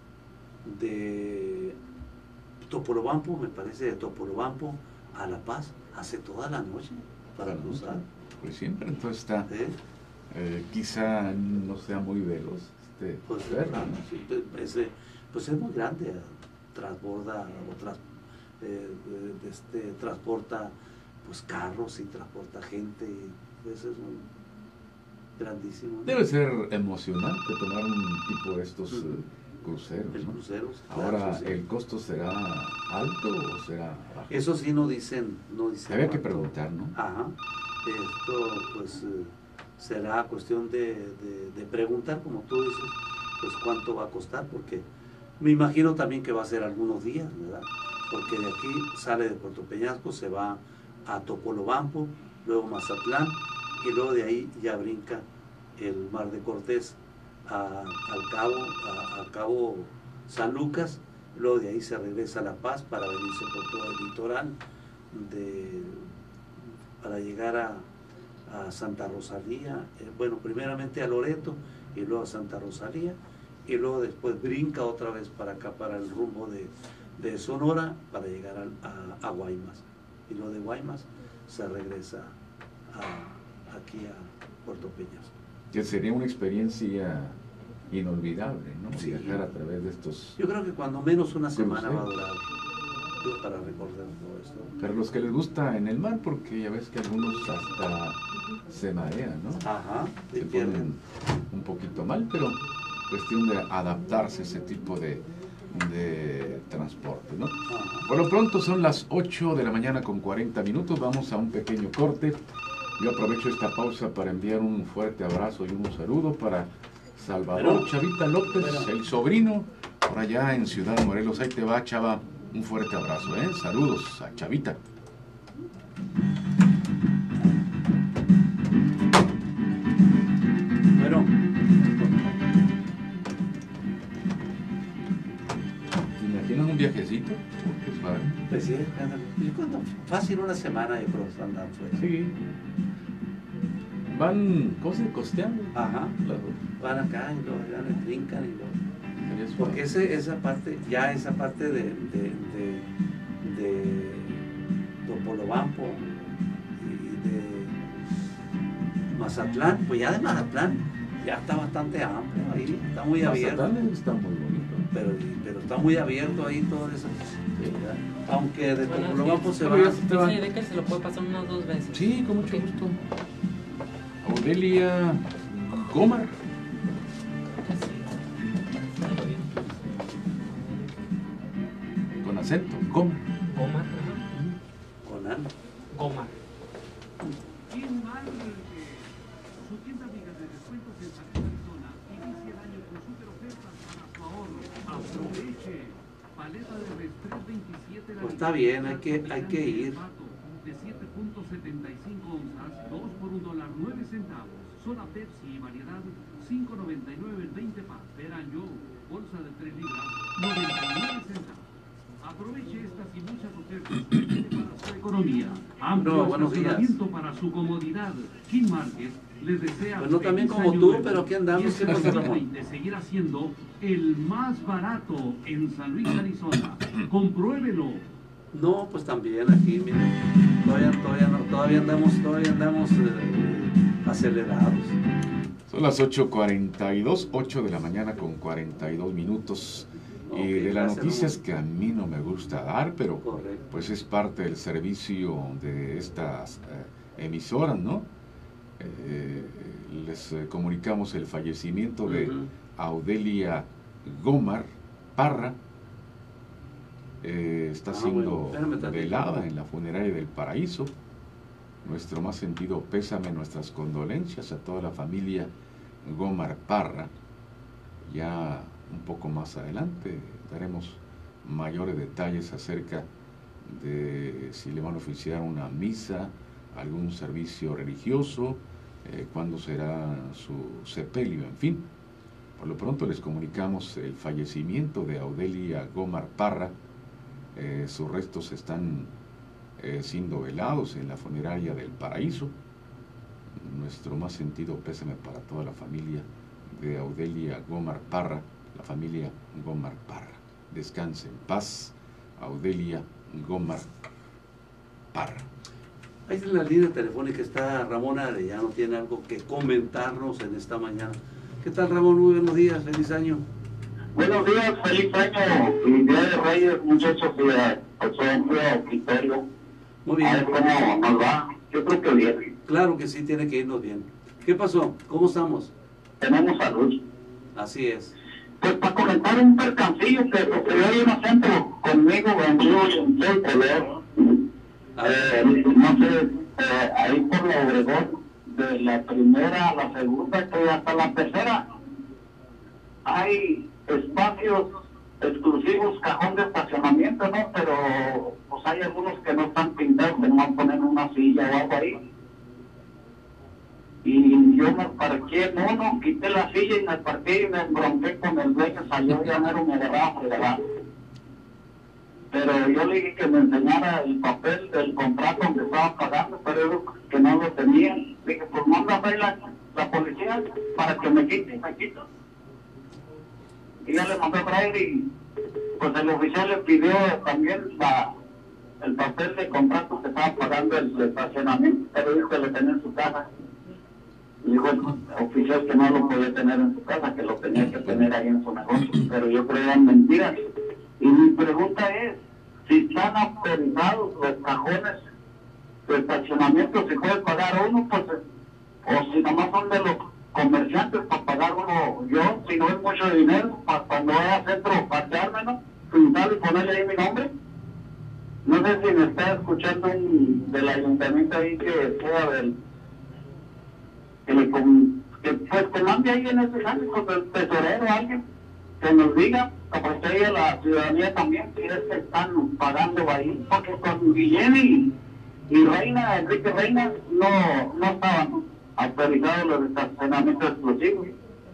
Speaker 2: de Topolobampo, me parece, de Topolobampo a La Paz, hace toda la noche para
Speaker 1: Toda la noche.
Speaker 2: cruzar.
Speaker 1: Pues siempre, entonces está,
Speaker 2: ¿eh?
Speaker 1: eh, quizá no sea muy veloz este
Speaker 2: Pues,
Speaker 1: ferry,
Speaker 2: ah,
Speaker 1: ¿no?
Speaker 2: sí, pues, eh, pues es muy grande, transborda o tras, eh, eh, este, transporta pues carros y transporta gente, y, pues es muy grandísimo, ¿no?
Speaker 1: Debe ser emocionante tomar un tipo de estos eh, cruceros,
Speaker 2: El
Speaker 1: ¿no?
Speaker 2: crucero, claro,
Speaker 1: Ahora,
Speaker 2: eso sí.
Speaker 1: ¿el costo será alto o será bajo?
Speaker 2: Eso sí no dicen, no dicen
Speaker 1: Había que
Speaker 2: cuánto.
Speaker 1: preguntar, ¿no?
Speaker 2: Ajá, esto pues eh, será cuestión de, de, de preguntar, como tú dices, pues cuánto va a costar, porque me imagino también que va a ser algunos días, ¿verdad? Porque de aquí sale de Puerto Peñasco, se va a Topolobampo, luego Mazatlán, y luego de ahí ya brinca el Mar de Cortés a- al cabo, a, a cabo San Lucas, luego de ahí se regresa a La Paz para venirse por todo el litoral, de, para llegar a, a Santa Rosalía, eh, bueno, primeramente a Loreto y luego a Santa Rosalía, y luego después brinca otra vez para acá, para el rumbo de, de Sonora, para llegar al- a, a Guaymas, y luego de Guaymas se regresa a, aquí a Puerto Peñasco.
Speaker 1: Que sería una experiencia inolvidable, ¿no?
Speaker 2: Sí.
Speaker 1: Viajar a través de estos...
Speaker 2: Yo creo que cuando menos una semana va a
Speaker 1: Cruceros.
Speaker 2: durar yo para recordar todo esto.
Speaker 1: Pero los que les gusta en el mar, porque ya ves que algunos hasta se marean, ¿no?
Speaker 2: Ajá,
Speaker 1: Se
Speaker 2: se
Speaker 1: ponen
Speaker 2: pierden.
Speaker 1: un poquito mal, pero cuestión de adaptarse a ese tipo de, de transporte, ¿no?
Speaker 2: Ajá.
Speaker 1: Por lo pronto son las ocho de la mañana con cuarenta minutos, vamos a un pequeño corte. Yo aprovecho esta pausa para enviar un fuerte abrazo y un saludo para Salvador
Speaker 2: Pero-
Speaker 1: Chavita López,
Speaker 2: pero-
Speaker 1: el sobrino, por allá en Ciudad Morelos. Ahí te va, Chava, un fuerte abrazo, ¿eh? Saludos a Chavita.
Speaker 2: Bueno,
Speaker 1: ¿Te imaginas un viajecito? Qué padre.
Speaker 2: pues sí, ándale. ¿Y cuánto? Fácil una semana, yo creo que andan fuera.
Speaker 1: Sí. Van, ¿cómo se costeando?
Speaker 2: Ajá,
Speaker 1: Las-
Speaker 2: van acá y luego ya les brincan y luego.
Speaker 1: estaría suave.
Speaker 2: Porque ese, esa parte, ya esa parte de, de, de, de Topolobampo y de Mazatlán, pues ya de Mazatlán ya está bastante amplio ahí, está muy abierto.
Speaker 1: Mazatlán está muy bonito.
Speaker 2: Pero, pero está muy abierto ahí todo eso. Aunque de
Speaker 6: Bueno,
Speaker 2: Topolobampo
Speaker 6: sí.
Speaker 2: se
Speaker 1: Pero
Speaker 2: va.
Speaker 1: ya te va.
Speaker 6: Dice que se lo puede pasar unas dos veces.
Speaker 1: Sí, con mucho
Speaker 6: Ok.
Speaker 1: gusto. Audelia Gomar.
Speaker 6: Algo bien.
Speaker 1: Con acento, Gomar.
Speaker 6: Gomar. ajá.
Speaker 2: Conan.
Speaker 6: Gomar.
Speaker 3: Jim Market, su tienda amiga de descuentos en San Arizona, inicia el año con super ofertas para su ahorro. Aproveche. Paleta de res tres veintisiete la
Speaker 2: Pues está
Speaker 3: libra,
Speaker 2: bien, hay que, hay que ir.
Speaker 3: de siete punto setenta y cinco onzas, dos por un dólar nueve centavos. Soda Pepsi y variedad cinco noventa y nueve el veinte pack. Verán yo, bolsa de tres libras, noventa y nueve centavos. Aproveche estas y muchas ofertas para su economía. Amplio
Speaker 2: No, buenos días.
Speaker 3: estacionamiento para su comodidad. King Market les desea
Speaker 2: Pues no también
Speaker 3: feliz
Speaker 2: como
Speaker 3: año
Speaker 2: tú,
Speaker 3: nuevo.
Speaker 2: pero aquí andamos,
Speaker 3: Y este
Speaker 2: ¿qué pasa,
Speaker 3: dos mil
Speaker 2: Ramón?
Speaker 3: veinte seguirá siendo el más barato en San Luis, Arizona. Compruébelo.
Speaker 2: No, pues también aquí, mira, todavía, todavía, no, todavía andamos, todavía andamos eh, acelerados.
Speaker 1: Son las ocho cuarenta y dos, ocho de la mañana con cuarenta y dos minutos. Y
Speaker 2: Okay,
Speaker 1: de las
Speaker 2: gracias,
Speaker 1: noticias
Speaker 2: Ramón.
Speaker 1: que a mí no me gusta dar, pero
Speaker 2: Correcto.
Speaker 1: pues es parte del servicio de estas eh, emisoras, ¿no? Eh, les eh, comunicamos el fallecimiento de
Speaker 2: Ujú.
Speaker 1: Audelia Gómar Parra. Eh, está
Speaker 2: Ah,
Speaker 1: siendo
Speaker 2: bueno, espérame tantito.
Speaker 1: velada en la funeraria del Paraíso. Nuestro más sentido pésame, nuestras condolencias a toda la familia Gómar Parra. Ya un poco más adelante daremos mayores detalles acerca de si le van a oficiar una misa, algún servicio religioso, eh, cuándo será su sepelio, en fin. Por lo pronto les comunicamos el fallecimiento de Audelia Gómar Parra. Eh, sus restos están eh, siendo velados en la funeraria del Paraíso. Nuestro más sentido pésame para toda la familia de Audelia Gómar Parra, la familia Gómar Parra. Descanse en paz, Audelia Gómar Parra.
Speaker 2: Ahí en la línea telefónica está Ramón Arellano, tiene algo que comentarnos en esta mañana. ¿Qué tal, Ramón? Muy buenos días, feliz año.
Speaker 7: Buenos días, feliz año, feliz día de Reyes, muchachos, y a su auditorio.
Speaker 2: Muy
Speaker 7: A ver
Speaker 2: bien.
Speaker 7: cómo nos va, yo creo que bien.
Speaker 2: Claro que sí, tiene que irnos bien. ¿Qué pasó? ¿Cómo estamos?
Speaker 7: Tenemos salud.
Speaker 2: Así es.
Speaker 7: Pues para comentar un percancillo que sucedió ahí en el centro conmigo, en Río y en todo el color.
Speaker 2: A ver.
Speaker 7: Eh, no sé, eh, ahí por la Obregón, de la primera a la segunda, que hasta la tercera, hay espacios exclusivos, cajón de estacionamiento, ¿no? Pero pues hay algunos que no están pintados, que no van a poner una silla o algo ahí. Y yo me parqué en uno, quité la silla y me parqué y me embronqué con el dueño, salió y ya mero me agarraba regalado. Pero yo le dije que me enseñara el papel del contrato donde estaba pagando, pero yo que no lo tenía. Le dije, pues manda a la, la policía para que me quite y me quito. Y ya le mandó a traer y pues el oficial le pidió también la, el papel de contrato que estaba pagando el estacionamiento, pero dijo que lo tenía en su casa. Y dijo el oficial que no lo podía tener en su casa, que lo tenía que tener ahí en su negocio, pero yo creía en mentiras. Y mi pregunta es, si están autorizados los cajones de estacionamiento, si puede pagar uno, pues, o si nomás son de los comerciantes para pagar uno yo, si no es mucho dinero, para cuando vaya al centro parquearme, ¿no? Pintar y ponerle ahí mi nombre. No sé si me está escuchando un del ayuntamiento ahí que sea del, que le com, que pues que mande ahí en ese ámbito del tesorero o alguien, que nos diga, porque ahí a la ciudadanía también, si es que están pagando ahí, porque con Guillén y, y Reina, Enrique Reina, no, no estaban autorizados los estacionamientos exclusivos.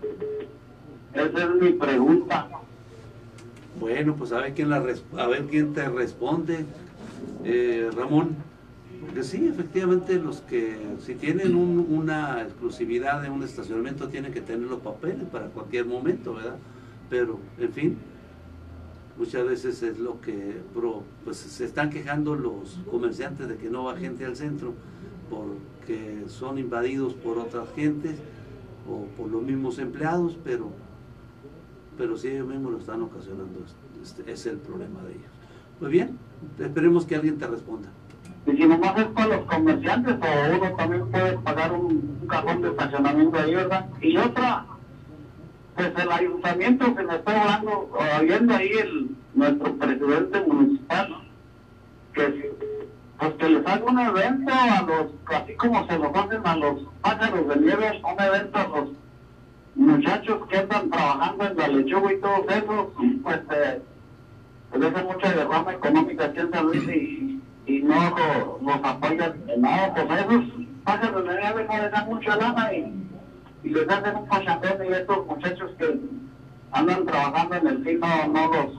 Speaker 7: Esa es mi pregunta.
Speaker 2: Bueno, pues a ver quién, la res- a ver quién te responde, eh, Ramón. Porque sí, efectivamente, los que si tienen un- una exclusividad de un estacionamiento tienen que tener los papeles para cualquier momento, ¿verdad? Pero, en fin, muchas veces es lo que, bro, pues se están quejando los comerciantes de que no va gente al centro porque son invadidos por otras gentes o por los mismos empleados, pero pero sí ellos mismos lo están ocasionando. Este es el problema de ellos. Muy bien, esperemos que alguien te responda.
Speaker 7: Y si nomás es para los comerciantes, o uno también puede pagar un, un cajón de estacionamiento ahí, ¿verdad? Y otra, pues el ayuntamiento que me está hablando, oyendo ahí el, nuestro presidente municipal, que pues que les haga un evento a los, así como se los hacen a los pájaros de nieve, un evento a los muchachos que andan trabajando en la lechuga y todo eso, pues eh, pues deja mucha derrama económica aquí en San Luis y, y no lo, los apoyan en nada, pues esos pájaros de nieve no les dan mucha lana y, y les hacen un pachandón y estos muchachos que andan trabajando en el fin no, no los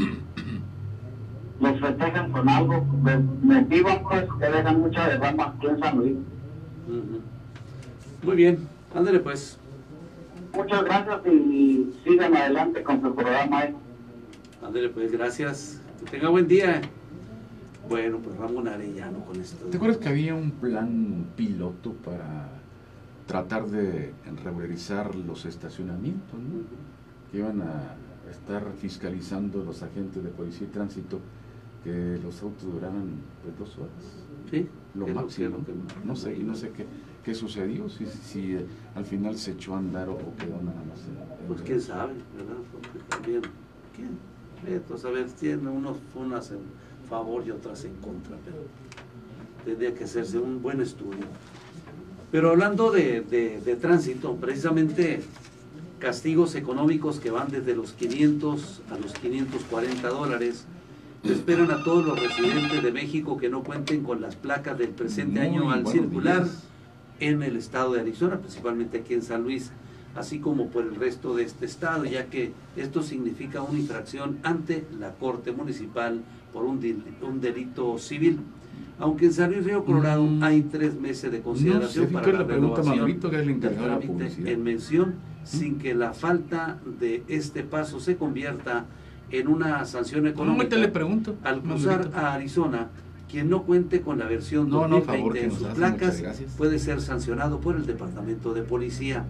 Speaker 7: los festejan con algo, les motivan pues que dejan mucha derrama aquí en San Luis.
Speaker 2: Uh-huh. Muy bien, ándale pues.
Speaker 7: Muchas gracias y sigan adelante con su programa. ¿eh?
Speaker 2: Ándale pues, gracias. Que tenga buen día. Bueno, pues Ramón Arellano con esto.
Speaker 1: ¿Te acuerdas que había un plan piloto para tratar de regularizar los estacionamientos, ¿no? Que iban a estar fiscalizando los agentes de policía y tránsito que los autos duraran pues dos horas.
Speaker 2: Sí,
Speaker 1: Lo
Speaker 2: que
Speaker 1: máximo.
Speaker 2: lo que- lo que-
Speaker 1: No sé, y no sé qué, qué sucedió, si, si eh, al final se echó a andar o, o quedó nada más. en- en-
Speaker 2: Pues quién sabe, ¿verdad? Porque también, ¿quién? Entonces, a ver, tiene unos unas en favor y otras en contra, pero tendría que hacerse un buen estudio. Pero hablando de, de, de tránsito, precisamente castigos económicos que van desde los quinientos a los quinientos cuarenta dólares, esperan a todos los residentes de México que no cuenten con las placas del presente
Speaker 1: Muy
Speaker 2: año al
Speaker 1: buenos
Speaker 2: circular
Speaker 1: días.
Speaker 2: en el estado de Arizona, principalmente aquí en San Luis, así como por el resto de este estado, ya que esto significa una infracción ante la Corte Municipal por un, del- un delito civil. Aunque en San Luis Río Colorado
Speaker 1: Mm.
Speaker 2: hay tres meses de consideración
Speaker 1: No sé,
Speaker 2: para
Speaker 1: ¿qué
Speaker 2: la
Speaker 1: le pregunta
Speaker 2: renovación
Speaker 1: Manolito, que es el
Speaker 2: del
Speaker 1: encargado de la
Speaker 2: trámite
Speaker 1: publicidad?
Speaker 2: en mención, sin que la falta de este paso se convierta en una sanción
Speaker 1: No,
Speaker 2: económica.
Speaker 1: ahorita le pregunto.
Speaker 2: Al cruzar
Speaker 1: Manolito.
Speaker 2: a Arizona, quien no cuente con la versión
Speaker 1: No, no,
Speaker 2: dos mil veinte
Speaker 1: favor que
Speaker 2: en
Speaker 1: nos
Speaker 2: sus
Speaker 1: hace,
Speaker 2: placas
Speaker 1: muchas gracias.
Speaker 2: puede ser sancionado por el Departamento de Policía.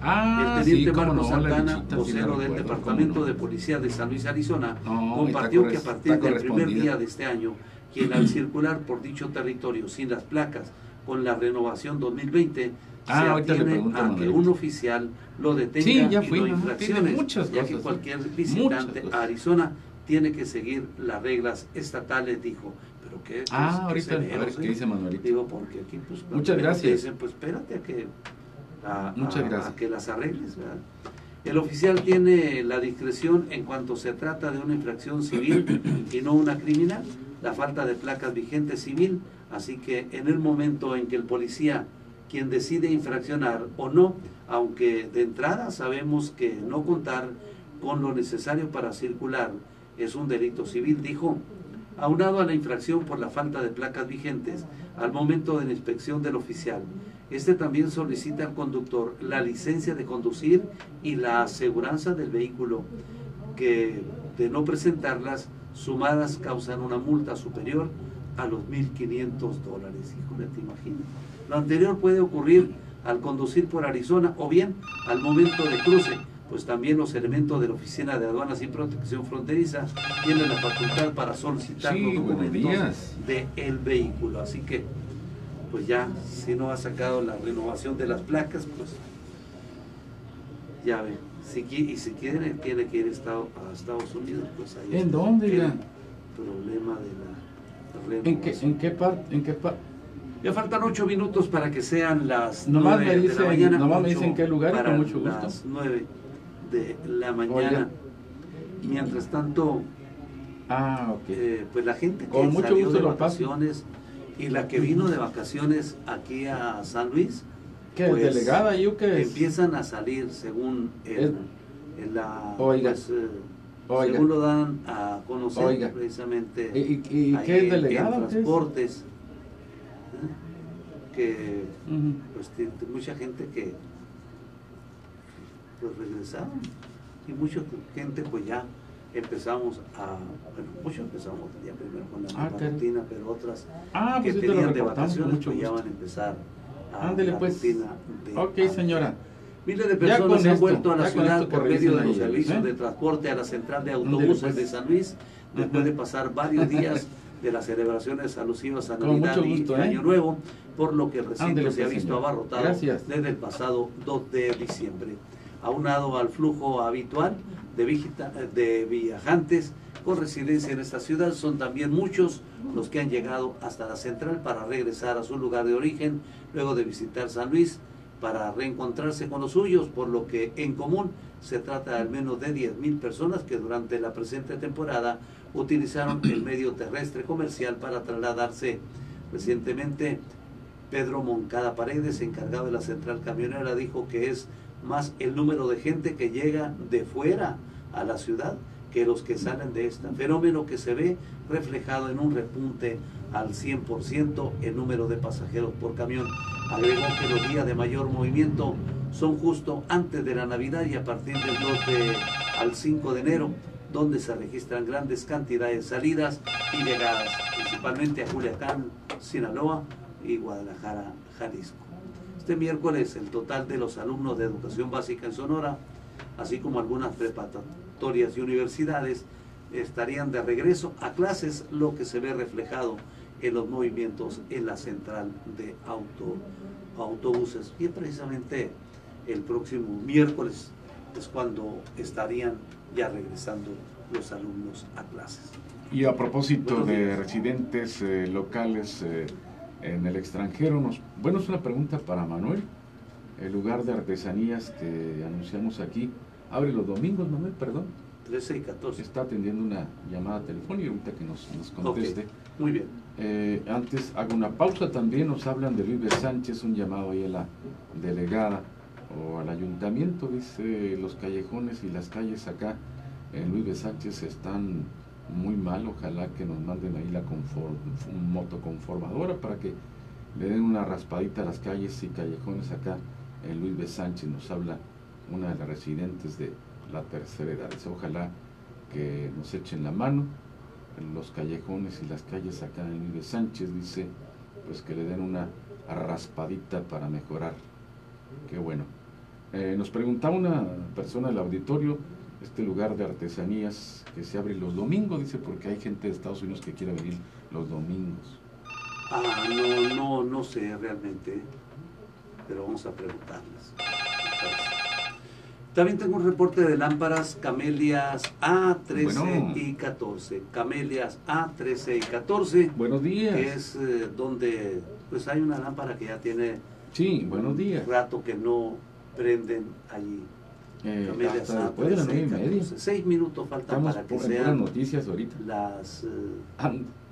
Speaker 1: Ah,
Speaker 2: El teniente
Speaker 1: sí, cómo
Speaker 2: Marcos
Speaker 1: no, la
Speaker 2: Santana,
Speaker 1: Lichita, sí la
Speaker 2: vocero del
Speaker 1: recuerdo,
Speaker 2: Departamento
Speaker 1: cómo no.
Speaker 2: de Policía de San Luis, Arizona,
Speaker 1: No,
Speaker 2: compartió
Speaker 1: está
Speaker 2: que a
Speaker 1: corres-
Speaker 2: partir
Speaker 1: está
Speaker 2: del primer
Speaker 1: correspondida.
Speaker 2: día de este año, quien al circular por dicho territorio sin las placas con la renovación dos mil veinte
Speaker 1: Ah,
Speaker 2: se
Speaker 1: ahorita le
Speaker 2: atiene
Speaker 1: pregunto a
Speaker 2: a que
Speaker 1: Manuelito.
Speaker 2: un oficial lo detenga
Speaker 1: Sí, ya
Speaker 2: y
Speaker 1: fui,
Speaker 2: lo
Speaker 1: ajá,
Speaker 2: infracciones,
Speaker 1: tiene muchas
Speaker 2: ya que
Speaker 1: cosas,
Speaker 2: cualquier
Speaker 1: ¿sí?
Speaker 2: visitante
Speaker 1: Muchas cosas.
Speaker 2: a Arizona tiene que seguir las reglas estatales, dijo. ¿Pero qué?
Speaker 1: Ah,
Speaker 2: Pues,
Speaker 1: ahorita,
Speaker 2: qué
Speaker 1: a ver
Speaker 2: severos,
Speaker 1: qué
Speaker 2: ¿eh?
Speaker 1: dice Manuelito.
Speaker 2: Digo, porque aquí pues
Speaker 1: Muchas
Speaker 2: te
Speaker 1: gracias.
Speaker 2: dicen, pues espérate a que a,
Speaker 1: Muchas
Speaker 2: a-
Speaker 1: gracias.
Speaker 2: a que las arregles, ¿verdad? El oficial tiene la discreción en cuanto se trata de una infracción civil y no una criminal, la falta de placas vigentes civil, así que en el momento en que el policía, quien decide infraccionar o no, aunque de entrada sabemos que no contar con lo necesario para circular es un delito civil, dijo. Aunado a la infracción por la falta de placas vigentes al momento de la inspección del oficial, este también solicita al conductor la licencia de conducir y la aseguranza del vehículo, que de no presentarlas, sumadas causan una multa superior a los mil quinientos dólares. Híjole, te imaginas. Lo anterior puede ocurrir al conducir por Arizona o bien al momento de cruce, pues también los elementos de la Oficina de Aduanas y Protección Fronteriza tienen la facultad para solicitar
Speaker 1: Sí,
Speaker 2: los
Speaker 1: buenos
Speaker 2: documentos
Speaker 1: días.
Speaker 2: del vehículo. Así que, pues ya, si no ha sacado la renovación de las placas, pues ya ve. Si, qui- y si quiere, tiene que ir a Estado- a Estados Unidos, pues ahí
Speaker 1: ¿En
Speaker 2: está
Speaker 1: dónde,
Speaker 2: el
Speaker 1: ya?
Speaker 2: problema de la renovación.
Speaker 1: ¿En qué, en qué parte? ¿En qué parte?
Speaker 2: Ya faltan ocho minutos para que sean las
Speaker 1: Nomás
Speaker 2: nueve
Speaker 1: me
Speaker 2: de la
Speaker 1: dicen-
Speaker 2: mañana.
Speaker 1: nomás me
Speaker 2: ocho
Speaker 1: dicen qué lugar y con
Speaker 2: para
Speaker 1: mucho gusto.
Speaker 2: Las nueve de la mañana.
Speaker 1: Oiga.
Speaker 2: Mientras tanto,
Speaker 1: Ah, ok.
Speaker 2: eh, pues la gente que
Speaker 1: Con mucho
Speaker 2: salió
Speaker 1: gusto
Speaker 2: de
Speaker 1: lo paso.
Speaker 2: vacaciones y la que vino de vacaciones aquí a San Luis,
Speaker 1: ¿Qué,
Speaker 2: pues,
Speaker 1: delegada yo qué es?
Speaker 2: empiezan a salir según el,
Speaker 1: Es-
Speaker 2: el la,
Speaker 1: Oiga.
Speaker 2: pues, eh,
Speaker 1: Oiga.
Speaker 2: según lo dan a conocer
Speaker 1: Oiga.
Speaker 2: precisamente
Speaker 1: ¿Y, y- y
Speaker 2: ahí
Speaker 1: qué es
Speaker 2: en
Speaker 1: delegada? o qué es?
Speaker 2: transportes, ¿eh? que
Speaker 1: Ujú.
Speaker 2: pues t- t- mucha gente que pues regresaron y mucha gente pues ya empezamos a, bueno, muchos empezamos ya primero con la
Speaker 1: Ah,
Speaker 2: misma
Speaker 1: caray.
Speaker 2: rutina, pero otras
Speaker 1: Ah,
Speaker 2: que
Speaker 1: pues sí te lo
Speaker 2: tenían de
Speaker 1: reportamos con
Speaker 2: vacaciones
Speaker 1: mucho
Speaker 2: pues ya
Speaker 1: gusto.
Speaker 2: van a empezar a
Speaker 1: Ándele
Speaker 2: la
Speaker 1: pues.
Speaker 2: rutina de
Speaker 1: Ok,
Speaker 2: antes.
Speaker 1: señora.
Speaker 2: Miles de
Speaker 1: Ya
Speaker 2: personas
Speaker 1: con
Speaker 2: se han
Speaker 1: esto,
Speaker 2: vuelto a la
Speaker 1: ya con
Speaker 2: ciudad
Speaker 1: esto que
Speaker 2: por medio
Speaker 1: revisen
Speaker 2: de los
Speaker 1: ahí,
Speaker 2: servicios
Speaker 1: ¿eh?
Speaker 2: de transporte a la central de
Speaker 1: Ándele,
Speaker 2: autobuses
Speaker 1: pues.
Speaker 2: de San Luis, después
Speaker 1: Ajá.
Speaker 2: de pasar varios días de las celebraciones alusivas a
Speaker 1: Con
Speaker 2: Navidad
Speaker 1: mucho
Speaker 2: y
Speaker 1: gusto, ¿eh?
Speaker 2: Año Nuevo, por lo que el recinto
Speaker 1: Ándele,
Speaker 2: se ha
Speaker 1: pues,
Speaker 2: visto
Speaker 1: señor.
Speaker 2: abarrotado
Speaker 1: Gracias.
Speaker 2: desde el pasado dos de diciembre. Aunado al flujo habitual de, vigita- de viajantes con residencia en esta ciudad, son también muchos los que han llegado hasta la central para regresar a su lugar de origen, luego de visitar San Luis para reencontrarse con los suyos, por lo que en común se trata de al menos de diez mil personas que durante la presente temporada utilizaron el medio terrestre comercial para trasladarse. Recientemente, Pedro Moncada Paredes, encargado de la central camionera, dijo que es más el número de gente que llega de fuera a la ciudad que los que salen de esta, fenómeno que se ve reflejado en un repunte al cien por ciento el número de pasajeros por camión. Agregó que los días de mayor movimiento son justo antes de la Navidad y a partir del dos de, al cinco de enero, donde se registran grandes cantidades de salidas y llegadas, principalmente a Culiacán, Sinaloa y Guadalajara, Jalisco. Este miércoles el total de los alumnos de educación básica en Sonora, así como algunas preparatorias y universidades, estarían de regreso a clases, lo que se ve reflejado en los movimientos en la central de auto, autobuses. Y precisamente el próximo miércoles es cuando estarían ya regresando los alumnos a clases.
Speaker 1: Y a propósito de residentes eh, locales eh, en el extranjero, nos, bueno, es una pregunta para Manuel. El lugar de artesanías que anunciamos aquí, abre los domingos, Manuel, perdón.
Speaker 2: trece y catorce.
Speaker 1: Está atendiendo una llamada telefónica, ahorita que nos, nos conteste.
Speaker 2: Okay, muy bien.
Speaker 1: Eh, antes hago una pausa también, nos hablan de Luis B. Sánchez, un llamado ahí a la delegada o al ayuntamiento, dice, los callejones y las calles acá en Luis B. Sánchez están muy mal, ojalá que nos manden ahí la conform, motoconformadora para que le den una raspadita a las calles y callejones acá en Luis B. Sánchez, nos habla una de las residentes de la tercera edad. Ojalá que nos echen la mano en los callejones y las calles acá en Luis B. Sánchez, dice, pues que le den una raspadita para mejorar. Qué bueno. Eh, nos preguntaba una persona del auditorio, este lugar de artesanías que se abre los domingos, dice, porque hay gente de Estados Unidos que quiere venir los domingos.
Speaker 2: Ah, no, no, no sé realmente, pero vamos a preguntarles. También tengo un reporte de lámparas Camelias A trece bueno. y catorce. Camelias A trece y catorce.
Speaker 1: Buenos días.
Speaker 2: Que es eh, donde pues hay una lámpara que ya tiene
Speaker 1: sí, buenos días.
Speaker 2: un rato que no prenden allí.
Speaker 1: Eh, hasta después de las nueve y media.
Speaker 2: Seis minutos faltan
Speaker 1: Estamos
Speaker 2: para que
Speaker 1: por,
Speaker 2: sean
Speaker 1: noticias ahorita.
Speaker 2: Las eh,
Speaker 1: ah,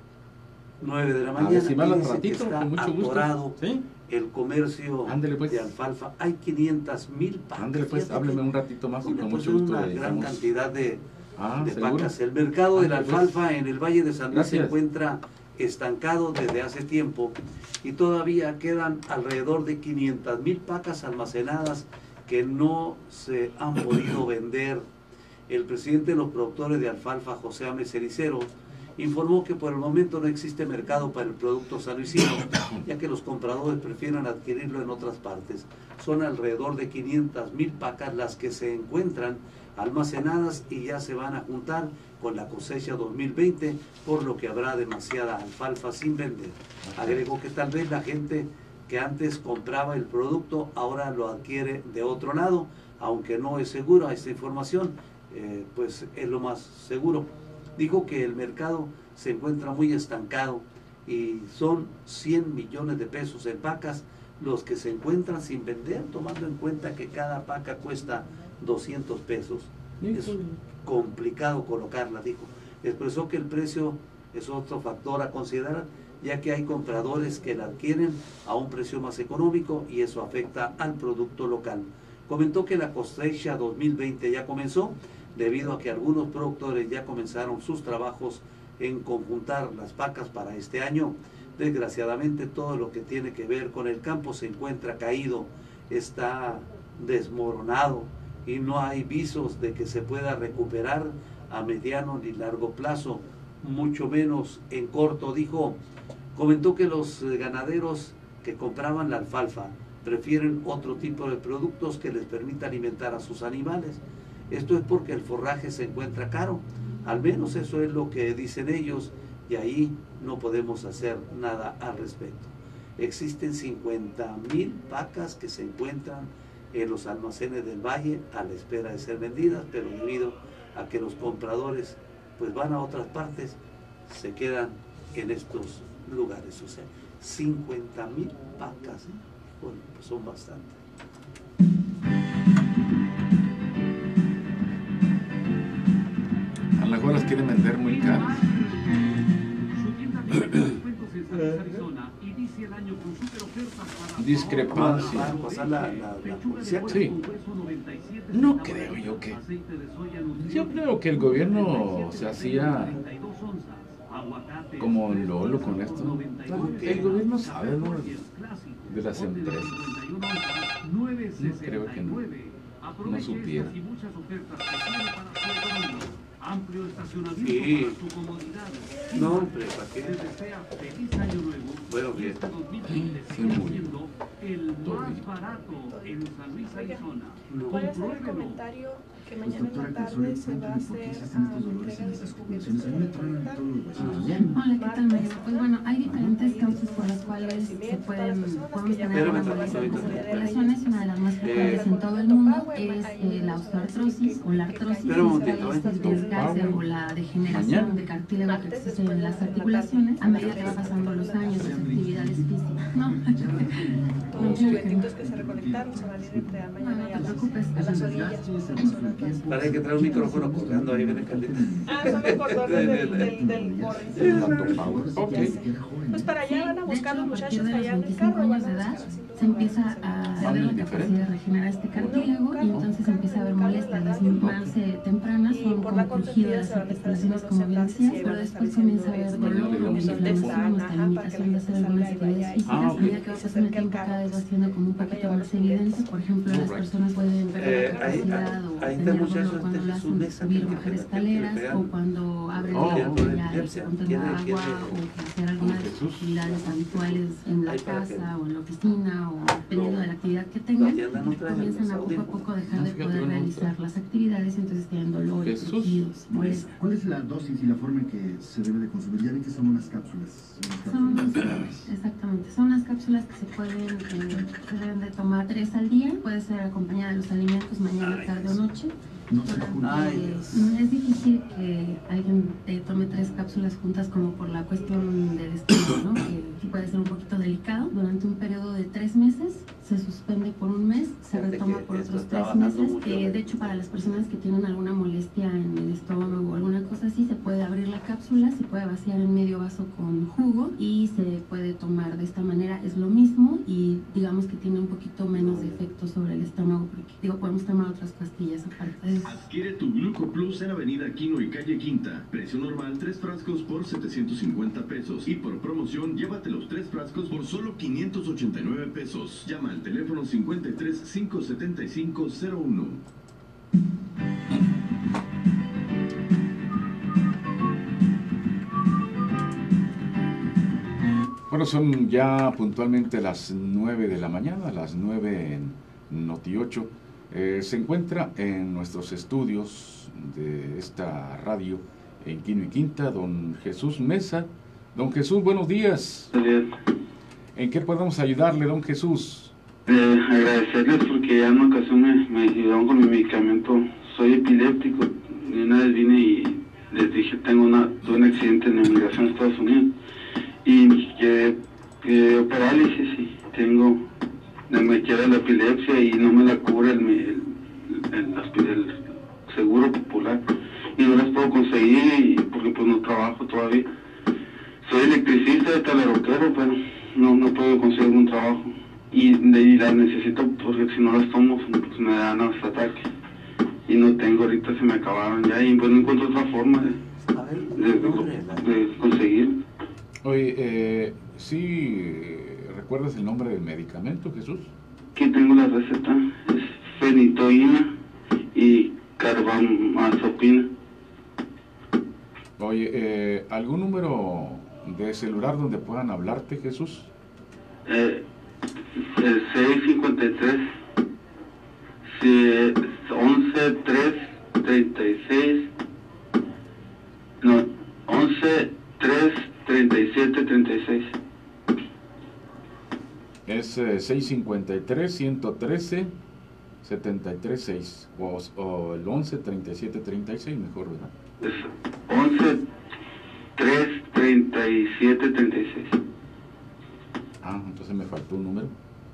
Speaker 2: nueve de la mañana.
Speaker 1: A ver, si ratito,
Speaker 2: está
Speaker 1: con mucho gusto.
Speaker 2: atorado
Speaker 1: ¿Sí?
Speaker 2: el comercio
Speaker 1: pues.
Speaker 2: de alfalfa. Hay quinientas mil pacas.
Speaker 1: Ándale pues, hábleme un ratito más y con mucho gusto.
Speaker 2: Una
Speaker 1: le
Speaker 2: gran cantidad de,
Speaker 1: ah,
Speaker 2: de
Speaker 1: ¿seguro?
Speaker 2: pacas. El mercado de la alfalfa pues. en el Valle de San Luis se encuentra estancado desde hace tiempo y todavía quedan alrededor de quinientas mil pacas almacenadas que no se han podido vender. El presidente de los productores de alfalfa, José Ames Cericero, informó que por el momento no existe mercado para el producto sanluisino, ya que los compradores prefieren adquirirlo en otras partes. Son alrededor de quinientas mil pacas las que se encuentran almacenadas y ya se van a juntar con la cosecha dos mil veinte, por lo que habrá demasiada alfalfa sin vender. Agregó que tal vez la gente que antes compraba el producto ahora lo adquiere de otro lado, aunque no es segura esta información, eh, pues es lo más seguro. Dijo que el mercado se encuentra muy estancado y son cien millones de pesos en pacas los que se encuentran sin vender, tomando en cuenta que cada paca cuesta doscientos pesos. Es complicado colocarla, dijo. Expresó que el precio es otro factor a considerar, ya que hay compradores que la adquieren a un precio más económico y eso afecta al producto local. Comentó que la cosecha dos mil veinte ya comenzó, debido a que algunos productores ya comenzaron sus trabajos en conjuntar las pacas para este año. Desgraciadamente todo lo que tiene que ver con el campo se encuentra caído, está desmoronado y no hay visos de que se pueda recuperar a mediano ni largo plazo, mucho menos en corto, dijo. Comentó que los ganaderos que compraban la alfalfa prefieren otro tipo de productos que les permita alimentar a sus animales. Esto es porque el forraje se encuentra caro, al menos eso es lo que dicen ellos, y ahí no podemos hacer nada al respecto. Existen cincuenta mil vacas que se encuentran en los almacenes del valle a la espera de ser vendidas, pero debido a que los compradores pues van a otras partes, se quedan en estos lugares. O sea, cincuenta mil vacas, ¿eh? Bueno, pues son bastantes.
Speaker 1: A lo mejor las quieren vender muy caras. Discrepancia. Sí. No creo yo que. Yo creo que el gobierno se hacía como Lolo con esto. El gobierno sabe, ¿no? De las empresas. No creo que no, no supiera.
Speaker 3: Amplio estacionamiento
Speaker 2: Sí.
Speaker 3: para su comodidad.
Speaker 2: No, hombre, ¿para qué?
Speaker 3: Les desea feliz año nuevo.
Speaker 2: Bueno,
Speaker 3: Y
Speaker 2: bien.
Speaker 3: este dos mil veinte
Speaker 1: Sí,
Speaker 3: sigue
Speaker 1: muy
Speaker 3: siendo el
Speaker 1: Todo
Speaker 3: más
Speaker 1: bien.
Speaker 3: barato en San Luis, Arizona.
Speaker 8: ¿Cuál es el
Speaker 3: Compruébelo.
Speaker 8: comentario que
Speaker 9: Pues,
Speaker 8: mañana en
Speaker 9: doctora,
Speaker 8: la
Speaker 9: que
Speaker 8: tarde
Speaker 9: soy
Speaker 8: se va a
Speaker 9: Franklin, ¿por qué
Speaker 8: hacer
Speaker 9: existen
Speaker 8: a
Speaker 9: estos
Speaker 8: la
Speaker 9: dolores
Speaker 8: entrega
Speaker 9: en
Speaker 8: de
Speaker 9: las
Speaker 8: los juguetes
Speaker 9: articulaciones? A mí me
Speaker 8: que
Speaker 9: truenan
Speaker 8: van
Speaker 9: todos los
Speaker 8: a
Speaker 9: huesos.
Speaker 8: conectar?
Speaker 5: Hola, ¿qué tal, maestro? Pues bueno, hay diferentes causas por las cuales se pueden, podemos tener
Speaker 2: Espérame
Speaker 5: una
Speaker 2: tantito,
Speaker 5: molestia en las
Speaker 2: ahorita.
Speaker 5: articulaciones. Una de las más frecuentes en todo el mundo es eh, la osteoartrosis o la artrosis,
Speaker 2: Espera un
Speaker 5: que es
Speaker 2: momentito,
Speaker 5: el
Speaker 2: ¿eh?
Speaker 5: desgaste o la degeneración de cartílago que existe en las articulaciones a medida que va pasando los años de las actividades físicas. No,
Speaker 8: Los juguetitos que se recolectaron se van a ir entre a
Speaker 5: no,
Speaker 8: mañana
Speaker 5: no
Speaker 8: y
Speaker 5: te
Speaker 8: a las,
Speaker 5: preocupes.
Speaker 8: a las orillas.
Speaker 2: Para que traer un micrófono colgando ahí, ven Carlita.
Speaker 8: Ah, son los cordones del, del, del corre.
Speaker 1: Ok.
Speaker 8: Pues para allá van a
Speaker 5: De
Speaker 8: buscar
Speaker 5: hecho,
Speaker 8: los
Speaker 5: a partir
Speaker 8: muchachos
Speaker 5: de
Speaker 8: para
Speaker 5: los
Speaker 8: allá en el
Speaker 5: veinticinco
Speaker 8: carro.
Speaker 5: años de edad se empieza a perder la capacidad de regenerar este cartílago y entonces empieza a haber molestias. Las más eh, tempranas son como crujido de las articulaciones, como bien decías, pero después comienza a haber dolor o inflamación o hasta limitación de hacer algunas actividades físicas. A medida que va pasando el tiempo, cada vez va siendo como un poquito más evidente. Por ejemplo, las personas pueden perder la capacidad o tener dolor cuando lo hacen subir o bajar escaleras o cuando abren la botella y contenga agua o hacer algunas actividades habituales en la casa o en la oficina o dependiendo de la actividad que tengan, comienzan a poco a poco dejar de poder realizar las actividades y entonces tienen dolor, crujidos, molestias.
Speaker 9: ¿Cuál es la dosis y la forma en que se debe de consumir? Ya vi que son unas cápsulas. Unas
Speaker 5: Son,
Speaker 9: cápsulas
Speaker 5: exactamente, son unas cápsulas que se pueden, eh, se deben de tomar tres al día, puede ser acompañada de los alimentos mañana, tarde o noche.
Speaker 9: no se juntan.
Speaker 2: Ay,
Speaker 5: Durante, es difícil que alguien te tome tres cápsulas juntas como por la cuestión del estómago, ¿no? Que puede ser un poquito delicado. Durante un periodo de tres meses se suspende por un mes, se
Speaker 2: Fíjate
Speaker 5: retoma
Speaker 2: que
Speaker 5: por
Speaker 2: esto
Speaker 5: otros
Speaker 2: está
Speaker 5: tres
Speaker 2: bajando
Speaker 5: meses.
Speaker 2: mucho,
Speaker 5: Eh,
Speaker 2: ¿eh?
Speaker 5: de hecho, para las personas que tienen alguna molestia en el estómago o alguna cosa así, se puede abrir la cápsula, se puede vaciar en medio vaso con jugo y se puede tomar de esta manera. Es lo mismo y digamos que tiene un poquito menos de efecto sobre el estómago porque, digo, podemos tomar otras pastillas aparte de eso.
Speaker 10: Adquiere tu Gluco Plus en Avenida Quino y Calle Quinta. Precio normal, tres frascos por setecientos cincuenta pesos. Y por promoción, llévate los tres frascos por solo quinientos ochenta y nueve pesos. Llama al teléfono cincuenta y tres, cinco setenta y cinco, cero uno.
Speaker 1: Bueno, son ya puntualmente las nueve de la mañana, las nueve en Noti ocho. Eh, se encuentra en nuestros estudios de esta radio en Quino y Quinta, don Jesús Mesa. Don Jesús, buenos días. ¿En qué podemos ayudarle, don Jesús?
Speaker 11: Eh, agradecerles porque ya en una ocasión me, me ayudaron con mi medicamento. Soy epiléptico y una vez vine y les dije tengo una, tuve un accidente en la inmigración a Estados Unidos y que, que parálisis y tengo, me queda la epilepsia y no me la cubre el, el, el, el seguro popular y no las puedo conseguir y, porque pues no trabajo todavía. Soy electricista de talaroquero, pero no, no puedo conseguir un trabajo y, y las necesito porque si no las tomo pues me dan hasta ataque y no tengo, ahorita se me acabaron ya y pues no encuentro otra forma de, de, de, de conseguir.
Speaker 1: Oye, eh, ¿sí recuerdas el nombre del medicamento, Jesús?
Speaker 11: Aquí tengo la receta, es fenitoína y carbamazepina.
Speaker 1: Oye, eh, ¿algún número de celular donde puedan hablarte, Jesús?
Speaker 11: Eh, el seis cincuenta y tres, once, tres, treinta y seis, no, once, tres, treinta y siete, treinta y seis.
Speaker 1: Es eh, seis cincuenta y tres, ciento trece, setenta y tres seis o, o el once, treinta y siete, treinta y seis, mejor, ¿verdad?
Speaker 11: Es once, tres, treinta y siete, treinta y seis.
Speaker 1: Ah, entonces me faltó un número.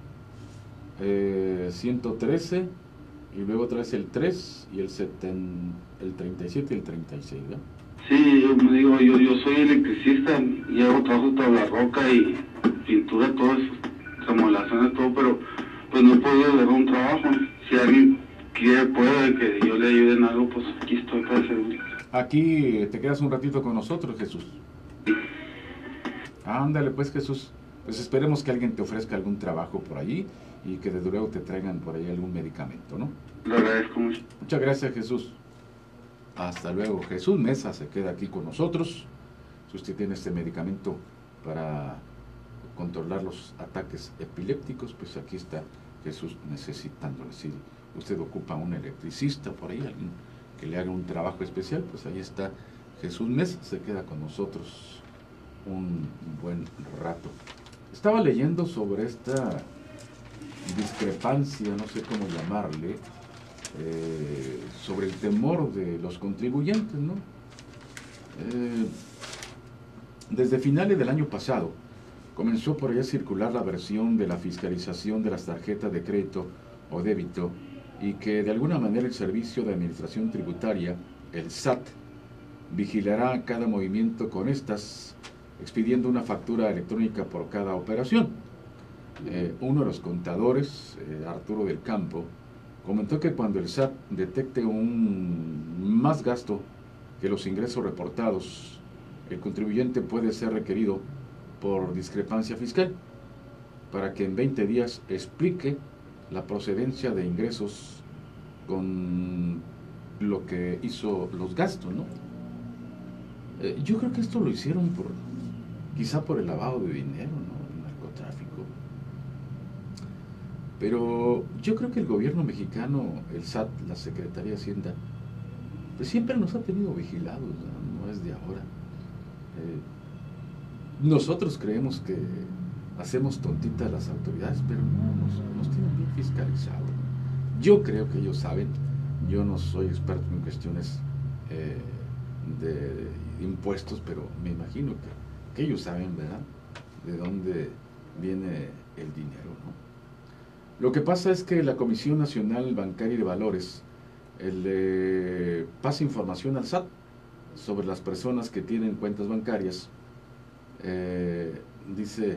Speaker 1: Eh, ciento trece y luego otra vez el tres y el, seten, el treinta y siete y el treinta y seis, ¿verdad?
Speaker 11: Sí, yo me digo, yo, yo soy electricista y hago trabajo de tabla roca y pintura, todo eso, remodelaciones, todo, pero pues no he podido dar un trabajo. Si alguien quiere, puede que yo le ayude en algo, pues aquí estoy para servir.
Speaker 1: Aquí te quedas un ratito con nosotros, Jesús. Ándale pues, Jesús. Pues esperemos que alguien te ofrezca algún trabajo por allí y que desde luego te traigan por ahí algún medicamento, ¿no?
Speaker 11: Lo agradezco mucho.
Speaker 1: Muchas gracias, Jesús. Hasta luego. Jesús Mesa se queda aquí con nosotros. Si usted tiene este medicamento para controlar los ataques epilépticos, pues aquí está Jesús necesitándole. Si usted ocupa un electricista por ahí, alguien que le haga un trabajo especial, pues ahí está Jesús Mesa, se queda con nosotros un buen rato. Estaba leyendo sobre esta discrepancia, no sé cómo llamarle, eh, sobre el temor de los contribuyentes, ¿no? Eh, desde finales del año pasado comenzó por allá a circular la versión de la fiscalización de las tarjetas de crédito o débito y que de alguna manera el Servicio de Administración Tributaria, el S A T, vigilará cada movimiento con estas, expidiendo una factura electrónica por cada operación. Eh, uno de los contadores, eh, Arturo del Campo, comentó que cuando el S A T detecte un más gasto que los ingresos reportados, el contribuyente puede ser requerido por discrepancia fiscal para que en veinte días explique la procedencia de ingresos con lo que hizo los gastos, ¿no? Eh, yo creo que esto lo hicieron por, quizá por el lavado de dinero, ¿no? El narcotráfico. Pero yo creo que el gobierno mexicano, el S A T, la Secretaría de Hacienda, pues siempre nos ha tenido vigilados, ¿no? No es de ahora. Eh, nosotros creemos que hacemos tontitas las autoridades, pero no, nos, nos tienen bien fiscalizados. Yo creo que ellos saben, yo no soy experto en cuestiones eh, de impuestos, pero me imagino que, que ellos saben, ¿verdad?, de dónde viene el dinero, ¿no? Lo que pasa es que la Comisión Nacional Bancaria y de Valores el, eh, pasa información al S A T sobre las personas que tienen cuentas bancarias. Eh, dice,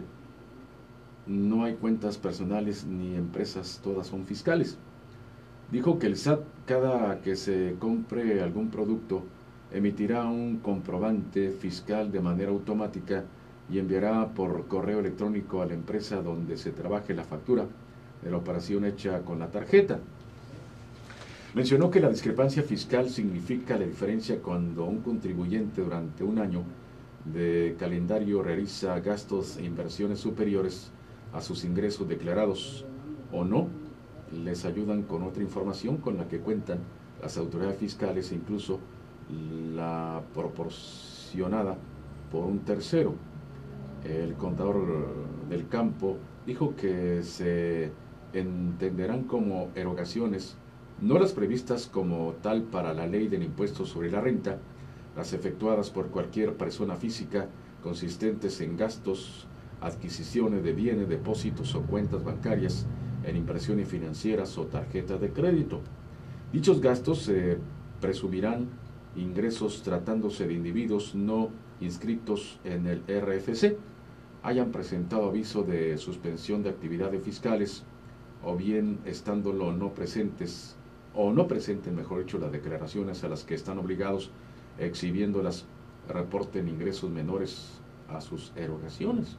Speaker 1: no hay cuentas personales ni empresas, todas son fiscales. Dijo que el S A T, cada que se compre algún producto, emitirá un comprobante fiscal de manera automática y enviará por correo electrónico a la empresa donde se trabaje la factura de la operación hecha con la tarjeta. Mencionó que la discrepancia fiscal significa la diferencia cuando un contribuyente durante un año de calendario realiza gastos e inversiones superiores a sus ingresos declarados o no. Les ayudan con otra información con la que cuentan las autoridades fiscales e incluso la proporcionada por un tercero. El contador del Campo dijo que se entenderán como erogaciones, no las previstas como tal para la ley del impuesto sobre la renta, las efectuadas por cualquier persona física consistentes en gastos, adquisiciones de bienes, depósitos o cuentas bancarias, en inversiones financieras o tarjetas de crédito. Dichos gastos se presumirán ingresos tratándose de individuos no inscritos en el R F C, hayan presentado aviso de suspensión de actividades fiscales o bien estándolo no presentes o no presenten, mejor dicho, las declaraciones a las que están obligados, exhibiéndolas, reporten ingresos menores a sus erogaciones.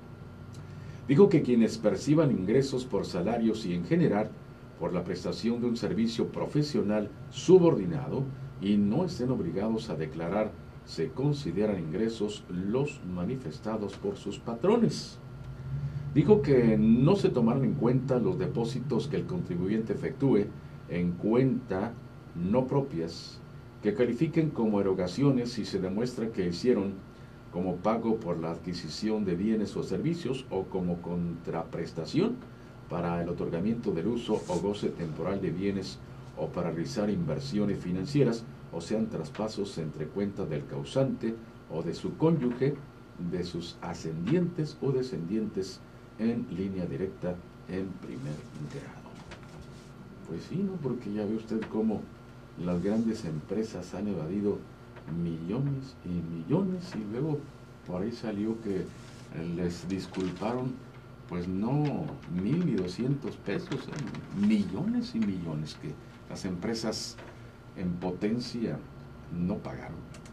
Speaker 1: Dijo que quienes perciban ingresos por salarios y en general por la prestación de un servicio profesional subordinado y no estén obligados a declarar, se consideran ingresos los manifestados por sus patrones. Dijo que no se tomarán en cuenta los depósitos que el contribuyente efectúe en cuenta no propias, que califiquen como erogaciones si se demuestra que hicieron como pago por la adquisición de bienes o servicios o como contraprestación para el otorgamiento del uso o goce temporal de bienes o para realizar inversiones financieras, o sean traspasos entre cuentas del causante o de su cónyuge, de sus ascendientes o descendientes en línea directa en primer grado. Pues sí, ¿no? Porque ya ve usted cómo las grandes empresas han evadido millones y millones y luego por ahí salió que les disculparon, pues no mil ni doscientos pesos, ¿eh? Millones y millones que las empresas en potencia no pagaron.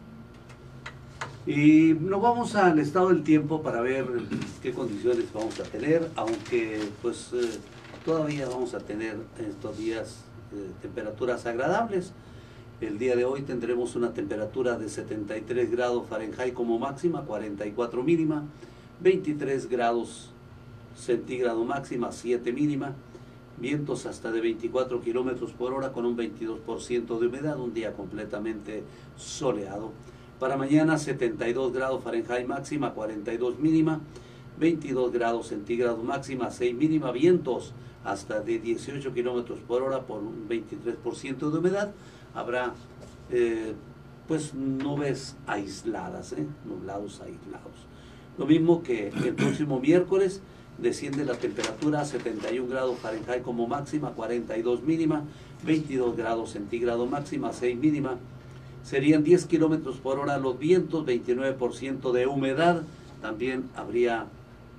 Speaker 2: Y nos vamos al estado del tiempo para ver qué condiciones vamos a tener, aunque pues eh, todavía vamos a tener estos días eh, temperaturas agradables. El día de hoy tendremos una temperatura de setenta y tres grados Fahrenheit como máxima, cuarenta y cuatro mínima, veintitrés grados centígrados máxima, siete mínima, vientos hasta de veinticuatro kilómetros por hora con un veintidós por ciento de humedad, un día completamente soleado. Para mañana setenta y dos grados Fahrenheit máxima, cuarenta y dos mínima, veintidós grados centígrados máxima, seis mínima, vientos hasta de dieciocho kilómetros por hora por un veintitrés por ciento de humedad. Habrá eh, pues nubes aisladas, ¿eh? nublados aislados. Lo mismo que el próximo miércoles desciende la temperatura a setenta y un grados Fahrenheit como máxima, cuarenta y dos mínima, veintidós grados centígrados máxima, seis mínima. Serían diez kilómetros por hora los vientos, veintinueve por ciento de humedad. También habría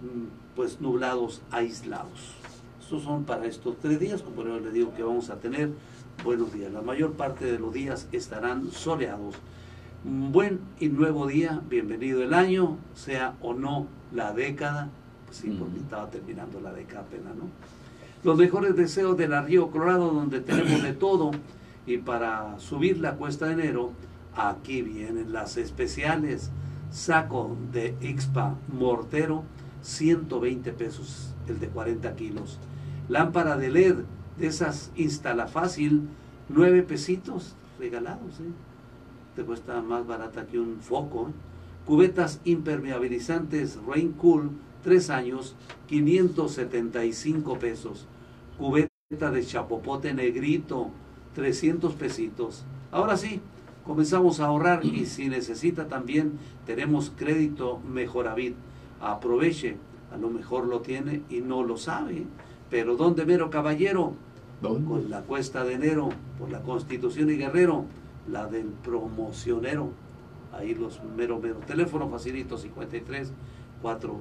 Speaker 2: pues nublados aislados. Estos son para estos tres días, como yo les digo que vamos a tener buenos días. La mayor parte de los días estarán soleados. Un buen y nuevo día, bienvenido el año, sea o no la década. Pues sí, porque estaba terminando la década apenas, ¿no? Los mejores deseos de la Río Colorado, donde tenemos de todo. Y para subir la cuesta de enero, aquí vienen las especiales. Saco de Ixpa mortero, ciento veinte pesos, el de cuarenta kilos. Lámpara de L E D, de esas instala fácil, nueve pesitos regalados, ¿eh? Te cuesta más barata que un foco, ¿eh? Cubetas impermeabilizantes Rain Cool, tres años, quinientos setenta y cinco pesos. Cubeta de chapopote negrito, trescientos pesitos. Ahora sí, comenzamos a ahorrar y si necesita también tenemos crédito Mejoravit. Aproveche, a lo mejor lo tiene y no lo sabe. Pero ¿dónde, mero caballero?
Speaker 1: ¿Dónde?
Speaker 2: Con la cuesta de enero, por la Constitución y Guerrero, la del promocionero. Ahí los mero mero. Teléfono facilito, cincuenta y tres, cuatrocientos,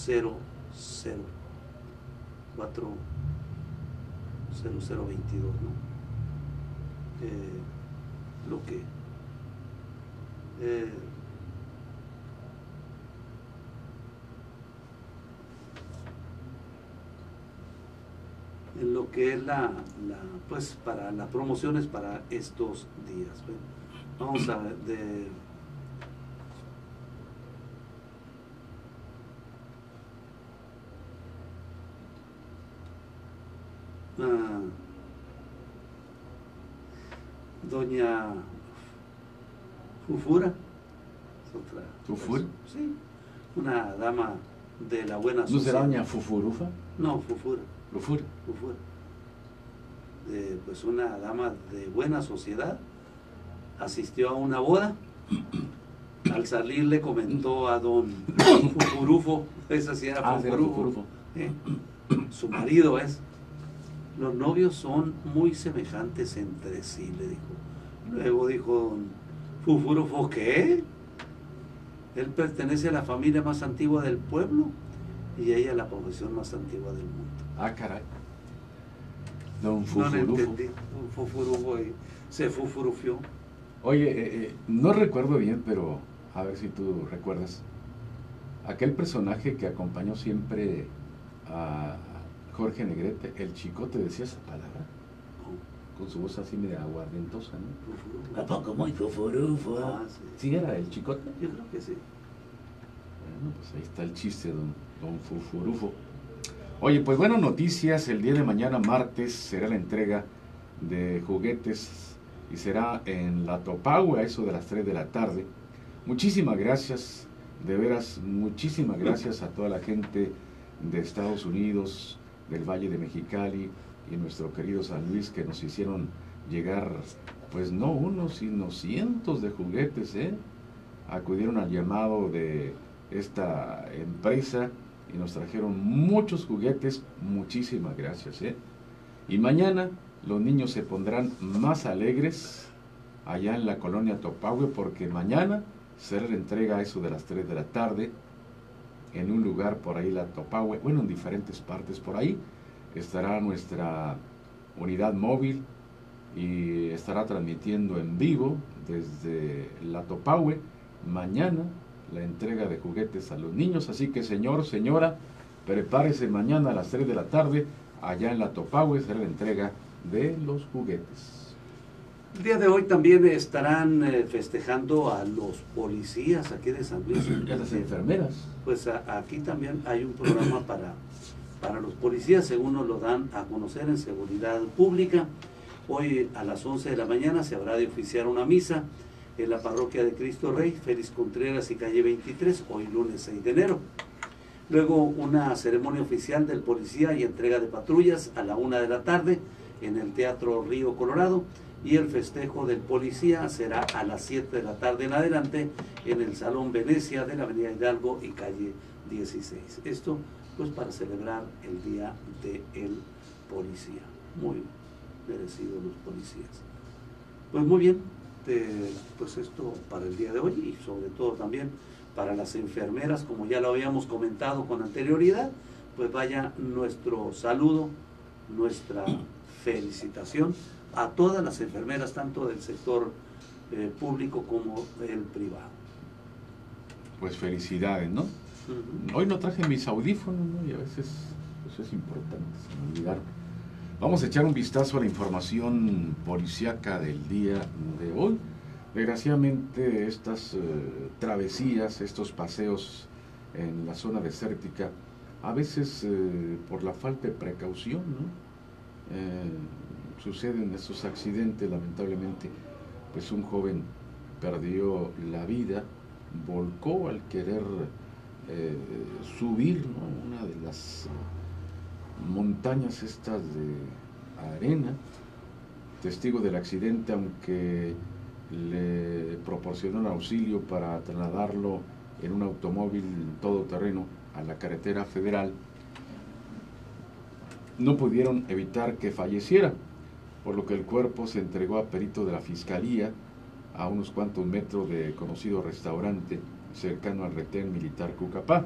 Speaker 2: cuatro cero cero veintidós, ¿no? Eh, lo que eh, en lo que es la, la pues para las promociones para estos días. Bueno, vamos a ver de ah, doña Fufura, es otra,
Speaker 1: ¿Fufura?
Speaker 2: pues, sí, una dama de la buena
Speaker 1: ¿No
Speaker 2: sociedad.
Speaker 1: será doña Fufurufa?
Speaker 2: No, Fufura.
Speaker 1: Fufura.
Speaker 2: Fufura. De, pues una dama de buena sociedad, asistió a una boda. Al salir le comentó a don Fufurufo, esa sí era
Speaker 1: Ah, sí era
Speaker 2: Fufurufo,
Speaker 1: Fufurufo.
Speaker 2: ¿eh? Su marido es. Los novios son muy semejantes entre sí, le dijo. Luego dijo don Fufurufo, ¿qué? Él pertenece a la familia más antigua del pueblo y ella a la profesión más antigua del mundo.
Speaker 1: Ah, caray. Don
Speaker 2: No
Speaker 1: Fufurufo.
Speaker 2: lo entendí. Don Fufurufo y se fufurufió.
Speaker 1: Oye, eh, eh, no recuerdo bien, pero a ver si tú recuerdas. Aquel personaje que acompañó siempre a Jorge Negrete, el Chicote, decía esa palabra. Con su voz así media aguardentosa, ¿no?
Speaker 2: ¿A poco muy fufurufo? Ah, sí.
Speaker 1: ¿Sí era el Chicote?
Speaker 2: Yo creo que sí.
Speaker 1: Bueno, pues ahí está el chiste, don, don Fufurufo. Oye, pues buenas noticias, el día de mañana, martes, será la entrega de juguetes y será en la Topahue a eso de las tres de la tarde. Muchísimas gracias, de veras, muchísimas gracias a toda la gente de Estados Unidos, del Valle de Mexicali y nuestro querido San Luis que nos hicieron llegar, pues no unos, sino cientos de juguetes, ¿eh? Acudieron al llamado de esta empresa y nos trajeron muchos juguetes, muchísimas gracias, ¿eh? Y mañana los niños se pondrán más alegres allá en la colonia Topahue porque mañana será la entrega a eso de las tres de la tarde en un lugar por ahí, la Topahue, bueno, en diferentes partes por ahí, estará nuestra unidad móvil y estará transmitiendo en vivo desde la Topahue mañana la entrega de juguetes a los niños, así que señor, señora, prepárese mañana a las tres de la tarde, allá en la Topahue será la entrega de los juguetes.
Speaker 2: El día de hoy también estarán eh, festejando a los policías aquí de San Luis.
Speaker 1: Y a las enfermeras.
Speaker 2: Pues a, aquí también hay un programa para, para los policías, según nos lo dan a conocer en Seguridad Pública. Hoy a las once de la mañana se habrá de oficiar una misa en la parroquia de Cristo Rey, Félix Contreras y calle veintitrés, hoy lunes seis de enero. Luego una ceremonia oficial del policía y entrega de patrullas a la una de la tarde en el Teatro Río Colorado, y el festejo del policía será a las siete de la tarde en adelante en el Salón Venecia de la avenida Hidalgo y calle dieciséis. Esto pues para celebrar el Día del Policía. Muy merecidos los policías. Pues muy bien, eh, pues esto para el día de hoy, y sobre todo también para las enfermeras, como ya lo habíamos comentado con anterioridad, pues vaya nuestro saludo, nuestra felicitación a todas las enfermeras, tanto del sector eh, público como del privado.
Speaker 1: Pues felicidades, ¿no? Uh-huh. Hoy no traje mis audífonos, ¿no? Y a veces pues es importante, se me olvidaron. Vamos a echar un vistazo a la información policíaca del día de hoy. Desgraciadamente estas eh, travesías, estos paseos en la zona desértica, a veces eh, por la falta de precaución, ¿no? Eh, suceden estos accidentes, lamentablemente, pues un joven perdió la vida, volcó al querer eh, subir, ¿no?, una de las montañas estas de arena. Testigo del accidente, aunque le proporcionó auxilio para trasladarlo en un automóvil todoterreno a la carretera federal, no pudieron evitar que falleciera, por lo que el cuerpo se entregó a perito de la Fiscalía a unos cuantos metros de conocido restaurante cercano al retén militar Cucapá.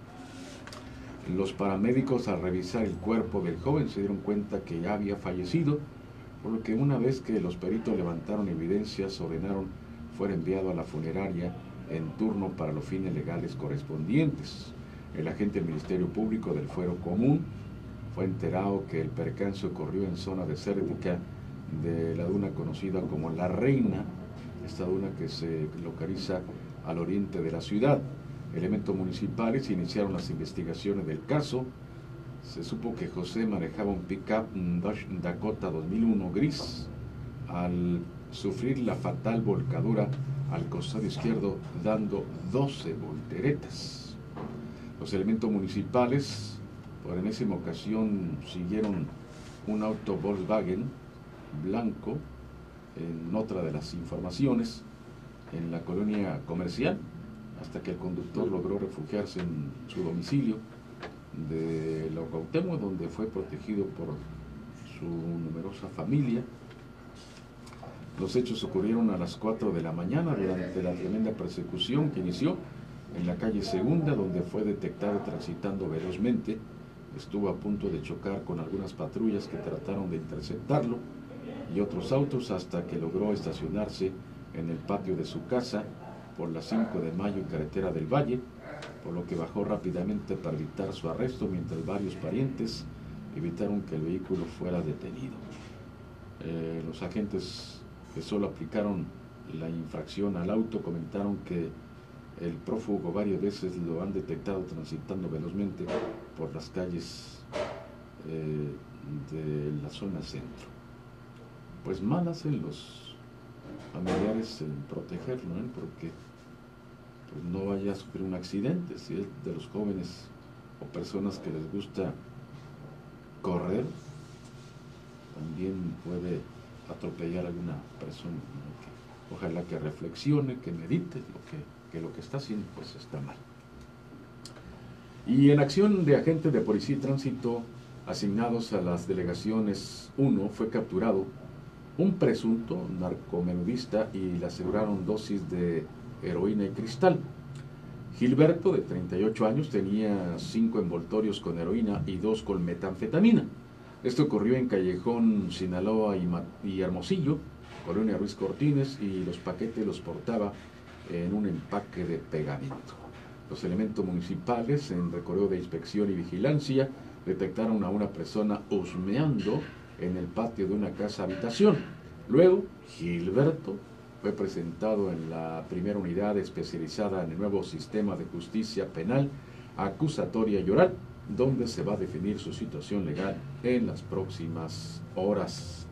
Speaker 1: Los paramédicos, al revisar el cuerpo del joven, se dieron cuenta que ya había fallecido, por lo que una vez que los peritos levantaron evidencias, ordenaron fuera enviado a la funeraria en turno para los fines legales correspondientes. El agente del Ministerio Público del Fuero Común fue enterado que el percance ocurrió en zona desértica de la duna conocida como La Reina, esta duna que se localiza al oriente de la ciudad. Elementos municipales iniciaron las investigaciones del caso. Se supo que José manejaba un pick-up Dodge Dakota dos mil uno gris al sufrir la fatal volcadura al costado izquierdo, dando doce volteretas. Los elementos municipales por enésima ocasión siguieron un auto Volkswagen blanco, en otra de las informaciones, en la colonia comercial, hasta que el conductor logró refugiarse en su domicilio de La Cuauhtémoc, donde fue protegido por su numerosa familia. Los hechos ocurrieron a las cuatro de la mañana durante la tremenda persecución que inició en la calle Segunda, donde fue detectado transitando velozmente. Estuvo a punto de chocar con algunas patrullas que trataron de interceptarlo y otros autos, hasta que logró estacionarse en el patio de su casa por la cinco de mayo y carretera del Valle, por lo que bajó rápidamente para evitar su arresto, mientras varios parientes evitaron que el vehículo fuera detenido. Eh, los agentes que solo aplicaron la infracción al auto comentaron que el prófugo varias veces lo han detectado transitando velozmente por las calles eh, de la zona centro. Pues mal hacen los familiares en protegerlo, ¿eh? Porque pues, no vaya a sufrir un accidente. Si es de los jóvenes o personas que les gusta correr, también puede atropellar a alguna persona, ¿no? Que, ojalá que reflexione, que medite lo que, que lo que está haciendo pues está mal. Y en acción de agentes de policía y tránsito asignados a las delegaciones uno, fue capturado un presunto narcomenudista y le aseguraron dosis de heroína y cristal. Gilberto, de treinta y ocho años, tenía cinco envoltorios con heroína y dos con metanfetamina. Esto ocurrió en Callejón, Sinaloa y, y Hermosillo, colonia Ruiz Cortines, y los paquetes los portaba en un empaque de pegamento. Los elementos municipales, en recorrido de inspección y vigilancia, detectaron a una persona husmeando en el patio de una casa habitación. Luego, Gilberto fue presentado en la primera unidad especializada en el nuevo sistema de justicia penal, acusatoria y oral, donde se va a definir su situación legal en las próximas horas.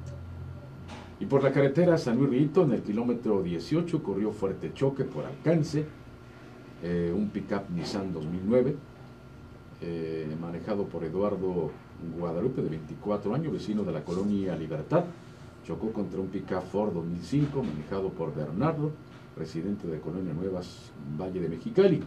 Speaker 1: Y por la carretera San Luis Rito, en el kilómetro dieciocho, ocurrió fuerte choque por alcance. Eh, un pick-up Nissan dos mil nueve, eh, manejado por Eduardo Guadalupe, de veinticuatro años, vecino de la colonia Libertad, chocó contra un pick-up Ford dos mil cinco, manejado por Bernardo, residente de Colonia Nuevas, Valle de Mexicali.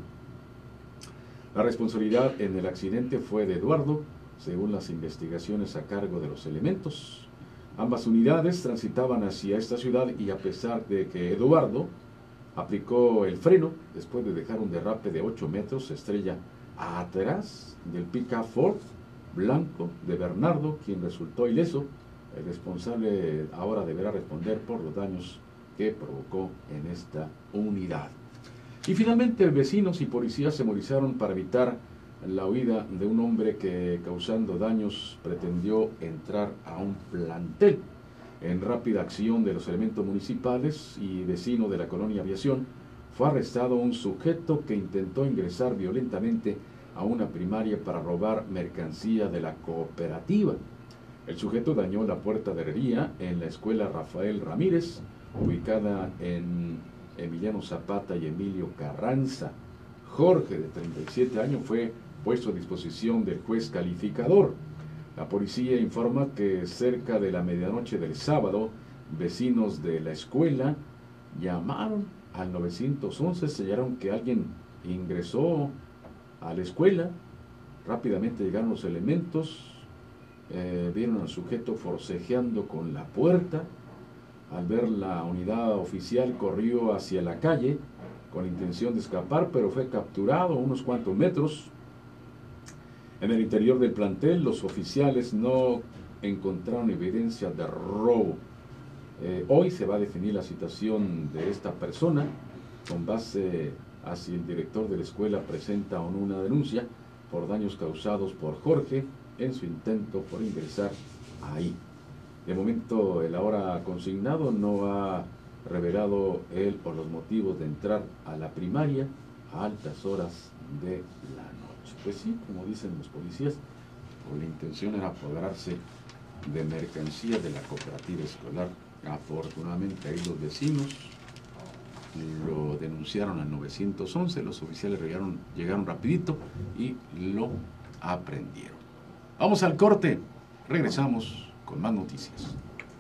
Speaker 1: La responsabilidad en el accidente fue de Eduardo, según las investigaciones a cargo de los elementos. Ambas unidades transitaban hacia esta ciudad y a pesar de que Eduardo aplicó el freno, después de dejar un derrape de ocho metros, se estrella atrás del pick-up Ford blanco de Bernardo, quien resultó ileso. El responsable ahora deberá responder por los daños que provocó en esta unidad. Y finalmente, vecinos y policías se movilizaron para evitar la huida de un hombre que, causando daños, pretendió entrar a un plantel. En rápida acción de los elementos municipales y vecino de la colonia Aviación, fue arrestado un sujeto que intentó ingresar violentamente a una primaria para robar mercancía de la cooperativa. El sujeto dañó la puerta de herrería en la escuela Rafael Ramírez, ubicada en Emiliano Zapata y Emilio Carranza. Jorge, de treinta y siete años, fue puesto a disposición del juez calificador. La policía informa que cerca de la medianoche del sábado, vecinos de la escuela llamaron al nueve once, señalaron que alguien ingresó a la escuela. Rápidamente llegaron los elementos, eh, vieron al sujeto forcejeando con la puerta. Al ver la unidad oficial, corrió hacia la calle con intención de escapar, pero fue capturado a unos cuantos metros. En el interior del plantel, los oficiales no encontraron evidencia de robo. Eh, hoy se va a definir la situación de esta persona. Con base a si el director de la escuela presenta o no una denuncia por daños causados por Jorge en su intento por ingresar ahí. De momento, el ahora consignado no ha revelado él o los motivos de entrar a la primaria a altas horas de la noche. Pues sí, como dicen los policías, pues la intención era apoderarse de mercancía de la cooperativa escolar. Afortunadamente ahí los vecinos lo denunciaron al nueve once, los oficiales llegaron, llegaron rapidito y lo aprendieron. Vamos al corte, regresamos con más noticias.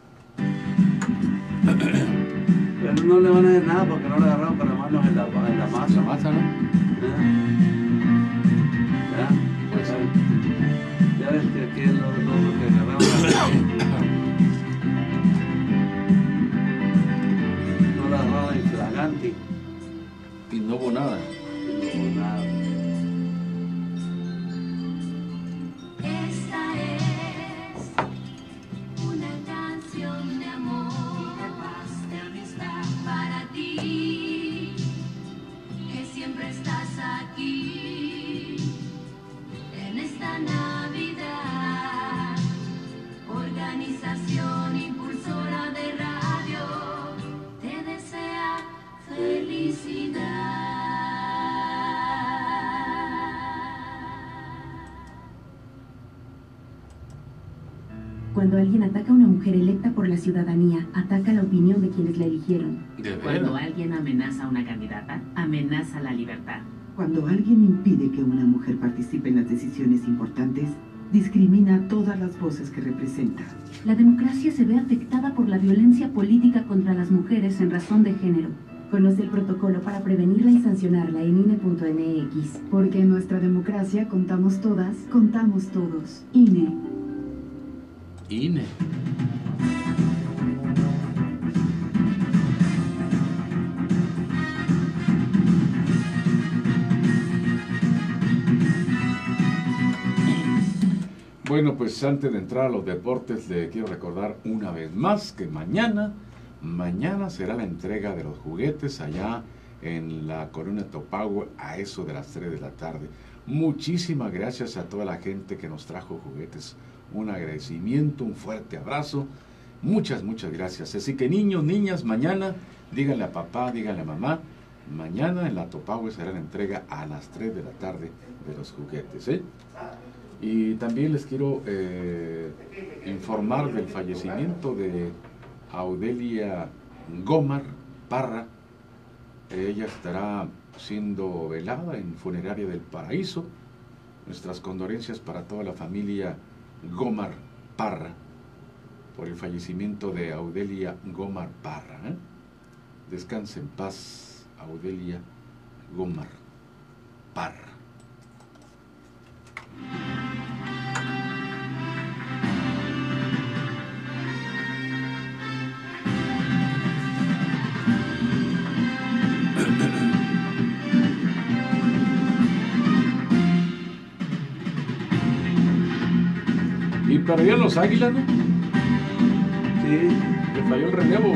Speaker 2: Pero no le van a hacer nada porque no le agarraron con las manos en la, en la masa.
Speaker 1: La masa, ¿no?
Speaker 2: ¿Ya? Pues, ya ves que aquí es lo, lo, lo que agarraron. No la agarraron infragante.
Speaker 1: Y no hubo nada.
Speaker 2: Y no hubo nada.
Speaker 12: Cuando alguien ataca a una mujer electa por la ciudadanía, ataca la opinión de quienes la eligieron.
Speaker 13: Cuando alguien amenaza a una candidata, amenaza la libertad.
Speaker 14: Cuando alguien impide que una mujer participe en las decisiones importantes, discrimina a todas las voces que representa.
Speaker 12: La democracia se ve afectada por la violencia política contra las mujeres en razón de género. Conoce el protocolo para prevenirla y sancionarla en I N E punto M X.
Speaker 15: Porque en nuestra democracia contamos todas, contamos todos. I N E.
Speaker 1: I N E. Bueno, pues antes de entrar a los deportes, le quiero recordar una vez más que mañana, mañana será la entrega de los juguetes allá en la Colonia Topagua a eso de las tres de la tarde. Muchísimas gracias a toda la gente que nos trajo juguetes. Un agradecimiento, un fuerte abrazo Muchas, muchas gracias. Así que niños, niñas, mañana díganle a papá, díganle a mamá, mañana en la Topahue será la entrega a las tres de la tarde de los juguetes, ¿eh? Y también les quiero eh, informar del fallecimiento de Audelia Gómar Parra. Ella estará siendo velada en Funeraria del Paraíso. Nuestras condolencias para toda la familia Gómar Parra por el fallecimiento de Audelia Gómar Parra, ¿eh? Descanse en paz, Audelia Gómar Parra. Y perdieron los Águilas, ¿no?
Speaker 2: Sí.
Speaker 1: Le falló el relevo.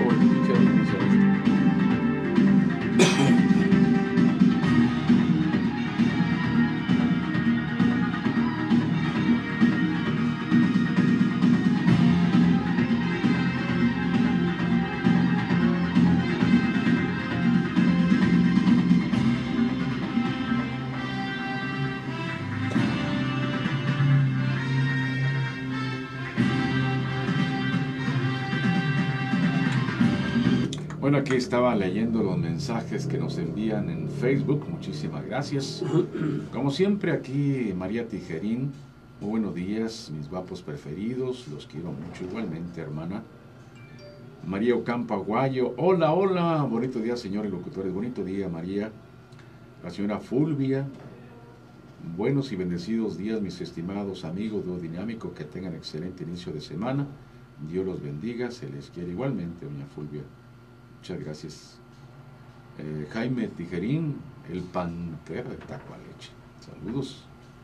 Speaker 1: Bueno, aquí estaba leyendo los mensajes que nos envían en Facebook. Muchísimas gracias. Como siempre, aquí María Tijerín. Muy buenos días, mis guapos preferidos. Los quiero mucho igualmente, hermana. María Ocampo Aguayo. Hola, hola. Bonito día, señores locutores. Bonito día, María. La señora Fulvia. Buenos y bendecidos días, mis estimados amigos de Dinámico. Que tengan excelente inicio de semana. Dios los bendiga. Se les quiere igualmente, doña Fulvia. Muchas gracias. Eh, Jaime Tijerín, el pantera de taco a leche. Saludos.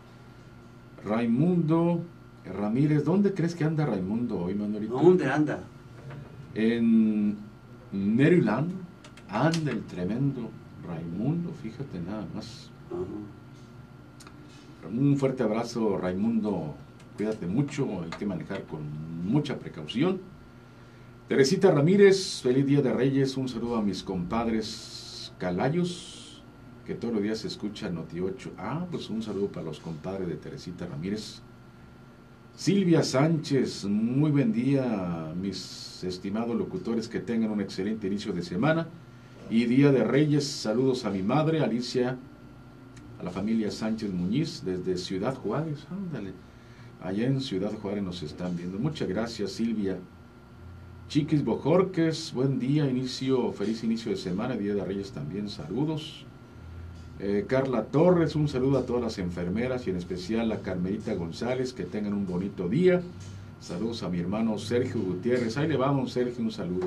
Speaker 1: Raimundo Ramírez, ¿dónde crees que anda Raimundo hoy, Manuelito?
Speaker 2: ¿Dónde anda?
Speaker 1: En Maryland anda el tremendo Raimundo, fíjate nada más. Uh-huh. Un fuerte abrazo, Raimundo. Cuídate mucho, hay que manejar con mucha precaución. Teresita Ramírez, feliz día de Reyes, un saludo a mis compadres Calayos, que todos los días se escucha Noti ocho. Ah, pues un saludo para los compadres de Teresita Ramírez. Silvia Sánchez, muy buen día, mis estimados locutores, que tengan un excelente inicio de semana y día de Reyes. Saludos a mi madre, Alicia, a la familia Sánchez Muñiz, desde Ciudad Juárez, ándale, allá en Ciudad Juárez nos están viendo. Muchas gracias, Silvia. Chiquis Bojorques, buen día, inicio, feliz inicio de semana, Día de Reyes también, saludos. Eh, Carla Torres, un saludo a todas las enfermeras y en especial a Carmelita González, que tengan un bonito día. Saludos a mi hermano Sergio Gutiérrez, ahí le vamos, Sergio, un saludo.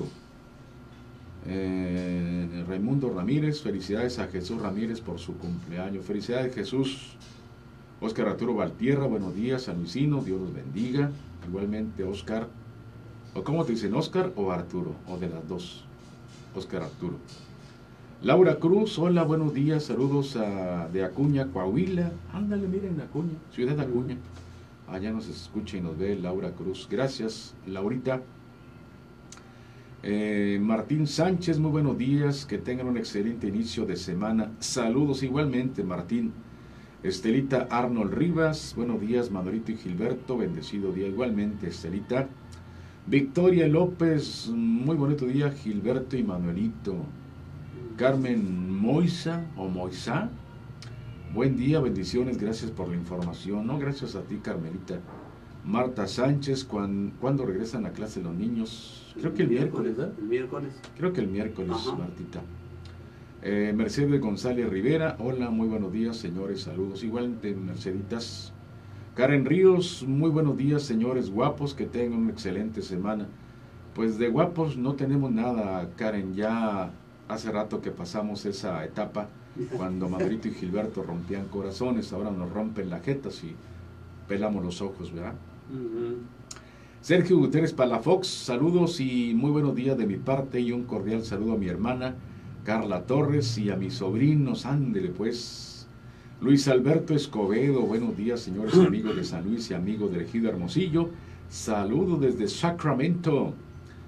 Speaker 1: Eh, Raimundo Ramírez, felicidades a Jesús Ramírez por su cumpleaños, felicidades Jesús. Óscar Arturo Valtierra, buenos días, San Luisino, Dios los bendiga. Igualmente, Óscar. ¿O cómo te dicen, Óscar o Arturo? O de las dos. Óscar Arturo. Laura Cruz, hola, buenos días, saludos a, de Acuña, Coahuila. Ándale, miren, Acuña, ciudad de Acuña. Allá nos escucha y nos ve Laura Cruz. Gracias, Laurita. Eh, Martín Sánchez, muy buenos días, que tengan un excelente inicio de semana. Saludos igualmente, Martín. Estelita Arnold Rivas, buenos días, Manuelito y Gilberto, bendecido día igualmente, Estelita. Victoria López, muy bonito día, Gilberto y Manuelito. Carmen Moisa o Moisa, buen día, bendiciones, gracias por la información. No, gracias a ti, Carmelita. Marta Sánchez, ¿cuándo, ¿cuándo regresan a clase los niños? Creo que el, el miércoles, miércoles, ¿verdad?
Speaker 2: El miércoles.
Speaker 1: Creo que el miércoles,
Speaker 2: Ajá.
Speaker 1: Martita. Eh, Mercedes González Rivera, hola, muy buenos días, señores, saludos. Igualmente, Merceditas. Karen Ríos, muy buenos días, señores guapos, que tengan una excelente semana. Pues de guapos no tenemos nada, Karen, ya hace rato que pasamos esa etapa, cuando Madrito y Gilberto rompían corazones, ahora nos rompen las jetas y pelamos los ojos, ¿verdad? Uh-huh. Sergio Gutiérrez Palafox, saludos y muy buenos días de mi parte y un cordial saludo a mi hermana Carla Torres y a mis sobrinos, ándele pues. Luis Alberto Escobedo, buenos días, señores amigos de San Luis y amigos del Ejido Hermosillo. Saludos desde Sacramento.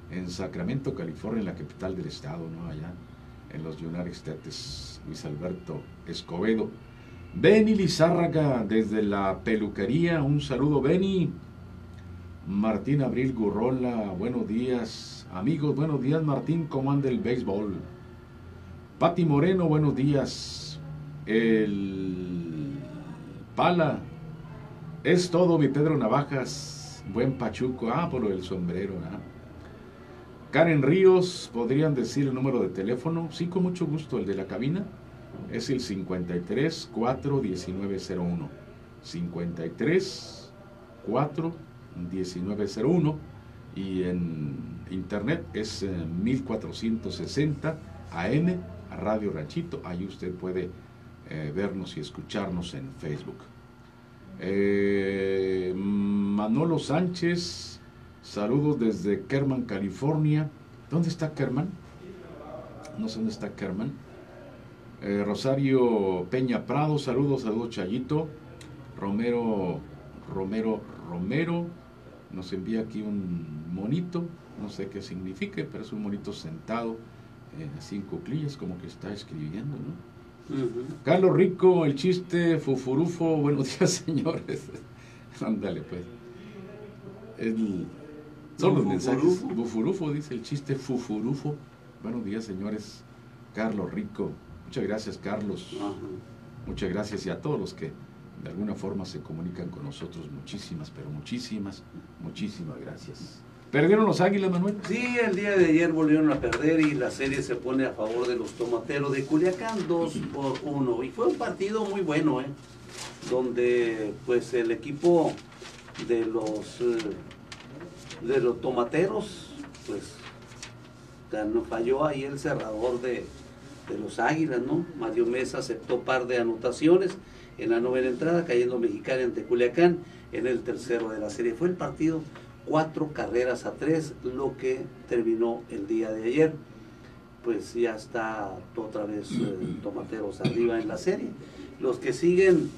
Speaker 1: en Sacramento, California, en la capital del estado, ¿no? Allá en los United States. Luis Alberto Escobedo. Beni Lizárraga desde la peluquería, un saludo, Beni. Martín Abril Gurrola, buenos días amigos, buenos días Martín, ¿cómo anda el béisbol? Pati Moreno, buenos días. El Pala, es todo mi Pedro Navajas, buen Pachuco, ah, por el sombrero, ¿ah? Karen Ríos, ¿podrían decir el número de teléfono? Sí, con mucho gusto, el de la cabina es el cincuenta y tres, cuatro, diecinueve cero uno, cincuenta y tres, cuatro, diecinueve cero uno, y en internet es eh, mil cuatrocientos sesenta A M, Radio Ranchito, ahí usted puede eh, vernos y escucharnos en Facebook. Eh, Manolo Sánchez, saludos desde Kerman, California. ¿Dónde está Kerman? No sé dónde está Kerman. Eh, Rosario Peña Prado, saludos, saludos Chayito. Romero, Romero, Romero, nos envía aquí un monito, no sé qué significa, pero es un monito sentado en así en cuclillas, como que está escribiendo, ¿no? Uh-huh. Carlos Rico, el chiste fufurufo, buenos días señores. Ándale pues. El, son los mensajes. Fufurufo, dice el chiste fufurufo. Buenos días señores. Carlos Rico. Muchas gracias Carlos. Uh-huh. Muchas gracias y a todos los que de alguna forma se comunican con nosotros. Muchísimas, pero muchísimas, muchísimas gracias. ¿Perdieron los Águilas, Manuel?
Speaker 2: Sí, el día de ayer volvieron a perder y la serie se pone a favor de los Tomateros de Culiacán, dos por uno. Y fue un partido muy bueno, ¿eh? Donde pues el equipo de los, eh, de los Tomateros, pues ganó, falló ahí el cerrador de, de los Águilas, ¿no? Mario Mesa aceptó par de anotaciones en la novena entrada, cayendo Mexicali ante Culiacán en el tercero de la serie. Fue el partido cuatro carreras a tres, lo que terminó el día de ayer. Pues ya está otra vez eh, Tomateros arriba en la serie. Los que siguen,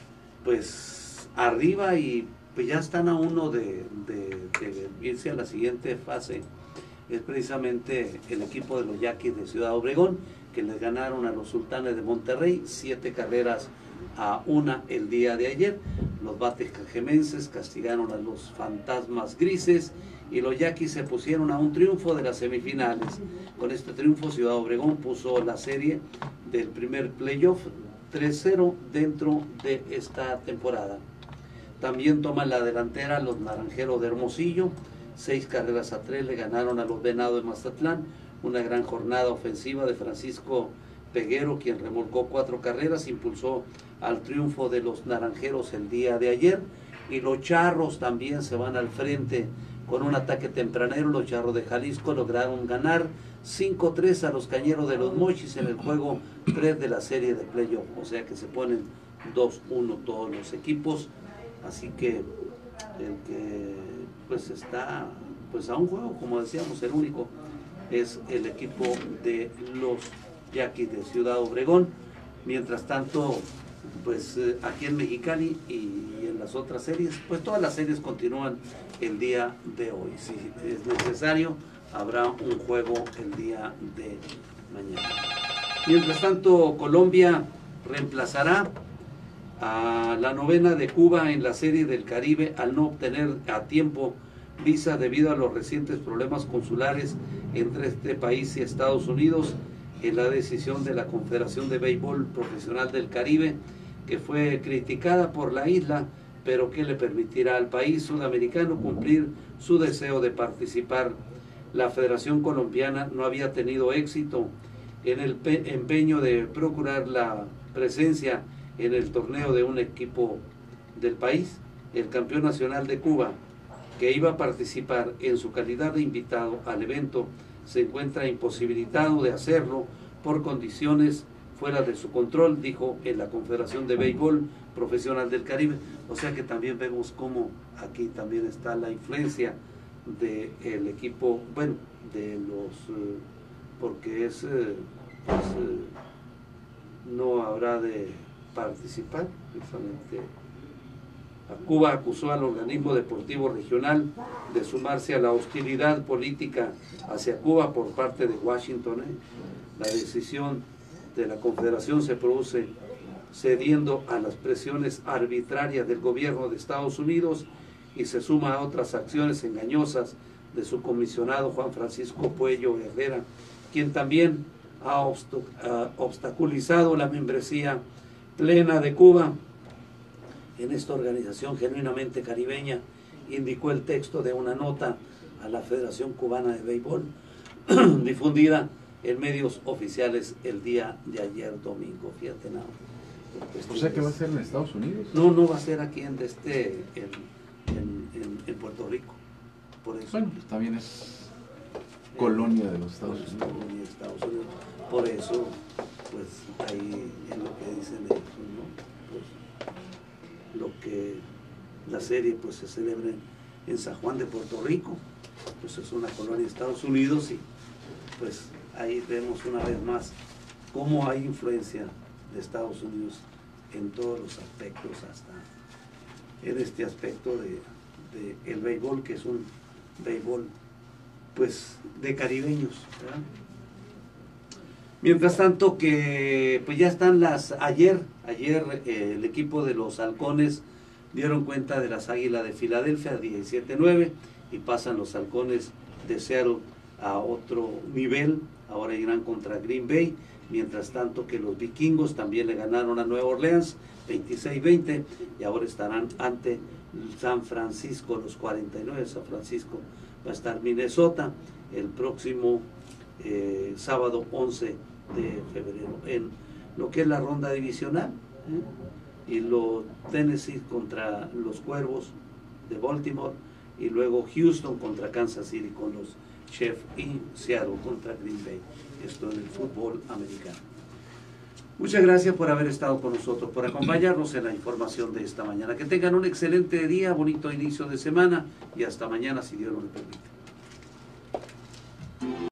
Speaker 2: pues arriba y pues ya están a uno de, de, de irse a la siguiente fase, es precisamente el equipo de los Yaquis de Ciudad Obregón, que les ganaron a los Sultanes de Monterrey, siete carreras a una el día de ayer. Los Bates cajemenses castigaron a los Fantasmas Grises y los Yaquis se pusieron a un triunfo de las semifinales. Con este triunfo Ciudad Obregón puso la serie del primer playoff tres cero dentro de esta temporada. También toman la delantera los Naranjeros de Hermosillo, seis carreras a tres le ganaron a los Venados de Mazatlán. Una gran jornada ofensiva de Francisco Peguero, quien remolcó cuatro carreras, impulsó al triunfo de los Naranjeros el día de ayer. Y los Charros también se van al frente con un ataque tempranero. Los Charros de Jalisco lograron ganar cinco tres a los Cañeros de los Mochis en el juego tres de la serie de playoff, o sea que se ponen dos uno todos los equipos. Así que el que pues está pues a un juego, como decíamos, el único es el equipo de los Yaquis de Ciudad Obregón. Mientras tanto, pues eh, aquí en Mexicali y en las otras series, pues todas las series continúan el día de hoy. Si es necesario, habrá un juego el día de mañana. Mientras tanto, Colombia reemplazará a la novena de Cuba en la Serie del Caribe al no obtener a tiempo visa debido a los recientes problemas consulares entre este país y Estados Unidos, en la decisión de la Confederación de Béisbol Profesional del Caribe, que fue criticada por la isla, pero que le permitirá al país sudamericano cumplir su deseo de participar. La Federación Colombiana no había tenido éxito en el empeño de procurar la presencia en el torneo de un equipo del país. El campeón nacional de Cuba, que iba a participar en su calidad de invitado al evento, se encuentra imposibilitado de hacerlo por condiciones fuera de su control, dijo en la Confederación de Béisbol Profesional del Caribe. O sea que también vemos cómo aquí también está la influencia del equipo, bueno, de los, eh, porque es, eh, pues, eh, no habrá de participar, precisamente Cuba acusó al organismo deportivo regional de sumarse a la hostilidad política hacia Cuba por parte de Washington. ¿eh? La decisión de la Confederación se produce cediendo a las presiones arbitrarias del gobierno de Estados Unidos y se suma a otras acciones engañosas de su comisionado Juan Francisco Puello Herrera, quien también ha obstaculizado la membresía plena de Cuba en esta organización genuinamente caribeña, indicó el texto de una nota a la Federación Cubana de Béisbol difundida en medios oficiales el día de ayer domingo. Fíjate nada.
Speaker 1: O sea que va a ser en Estados Unidos.
Speaker 2: No, no va a ser aquí en este en, en, en, en Puerto Rico. Por eso.
Speaker 1: Bueno, pues también es colonia de los Estados Unidos.
Speaker 2: Colonia de Estados Unidos. Por eso, pues ahí es lo que dicen ellos, ¿no? Pues, lo que la serie pues se celebra en, en San Juan de Puerto Rico, pues es una colonia de Estados Unidos y pues ahí vemos una vez más cómo hay influencia de Estados Unidos en todos los aspectos, hasta en este aspecto de, de el béisbol, que es un béisbol pues de caribeños, ¿verdad? Mientras tanto que pues ya están las, ayer, ayer eh, el equipo de los Halcones dieron cuenta de las Águilas de Filadelfia diecisiete nueve y pasan los Halcones de Seattle a otro nivel, ahora irán contra Green Bay, mientras tanto que los Vikingos también le ganaron a Nueva Orleans veintiséis veinte y ahora estarán ante San Francisco, los cuarenta y nueve de San Francisco. Va a estar Minnesota el próximo eh, sábado once de febrero en lo que es la ronda divisional, ¿eh? Y los Tennessee contra los Cuervos de Baltimore y luego Houston contra Kansas City con los Chiefs y Seattle contra Green Bay. Esto en el fútbol americano. Muchas gracias por haber estado con nosotros, por acompañarnos en la información de esta mañana. Que tengan un excelente día, bonito inicio de semana y hasta mañana si Dios nos lo permite.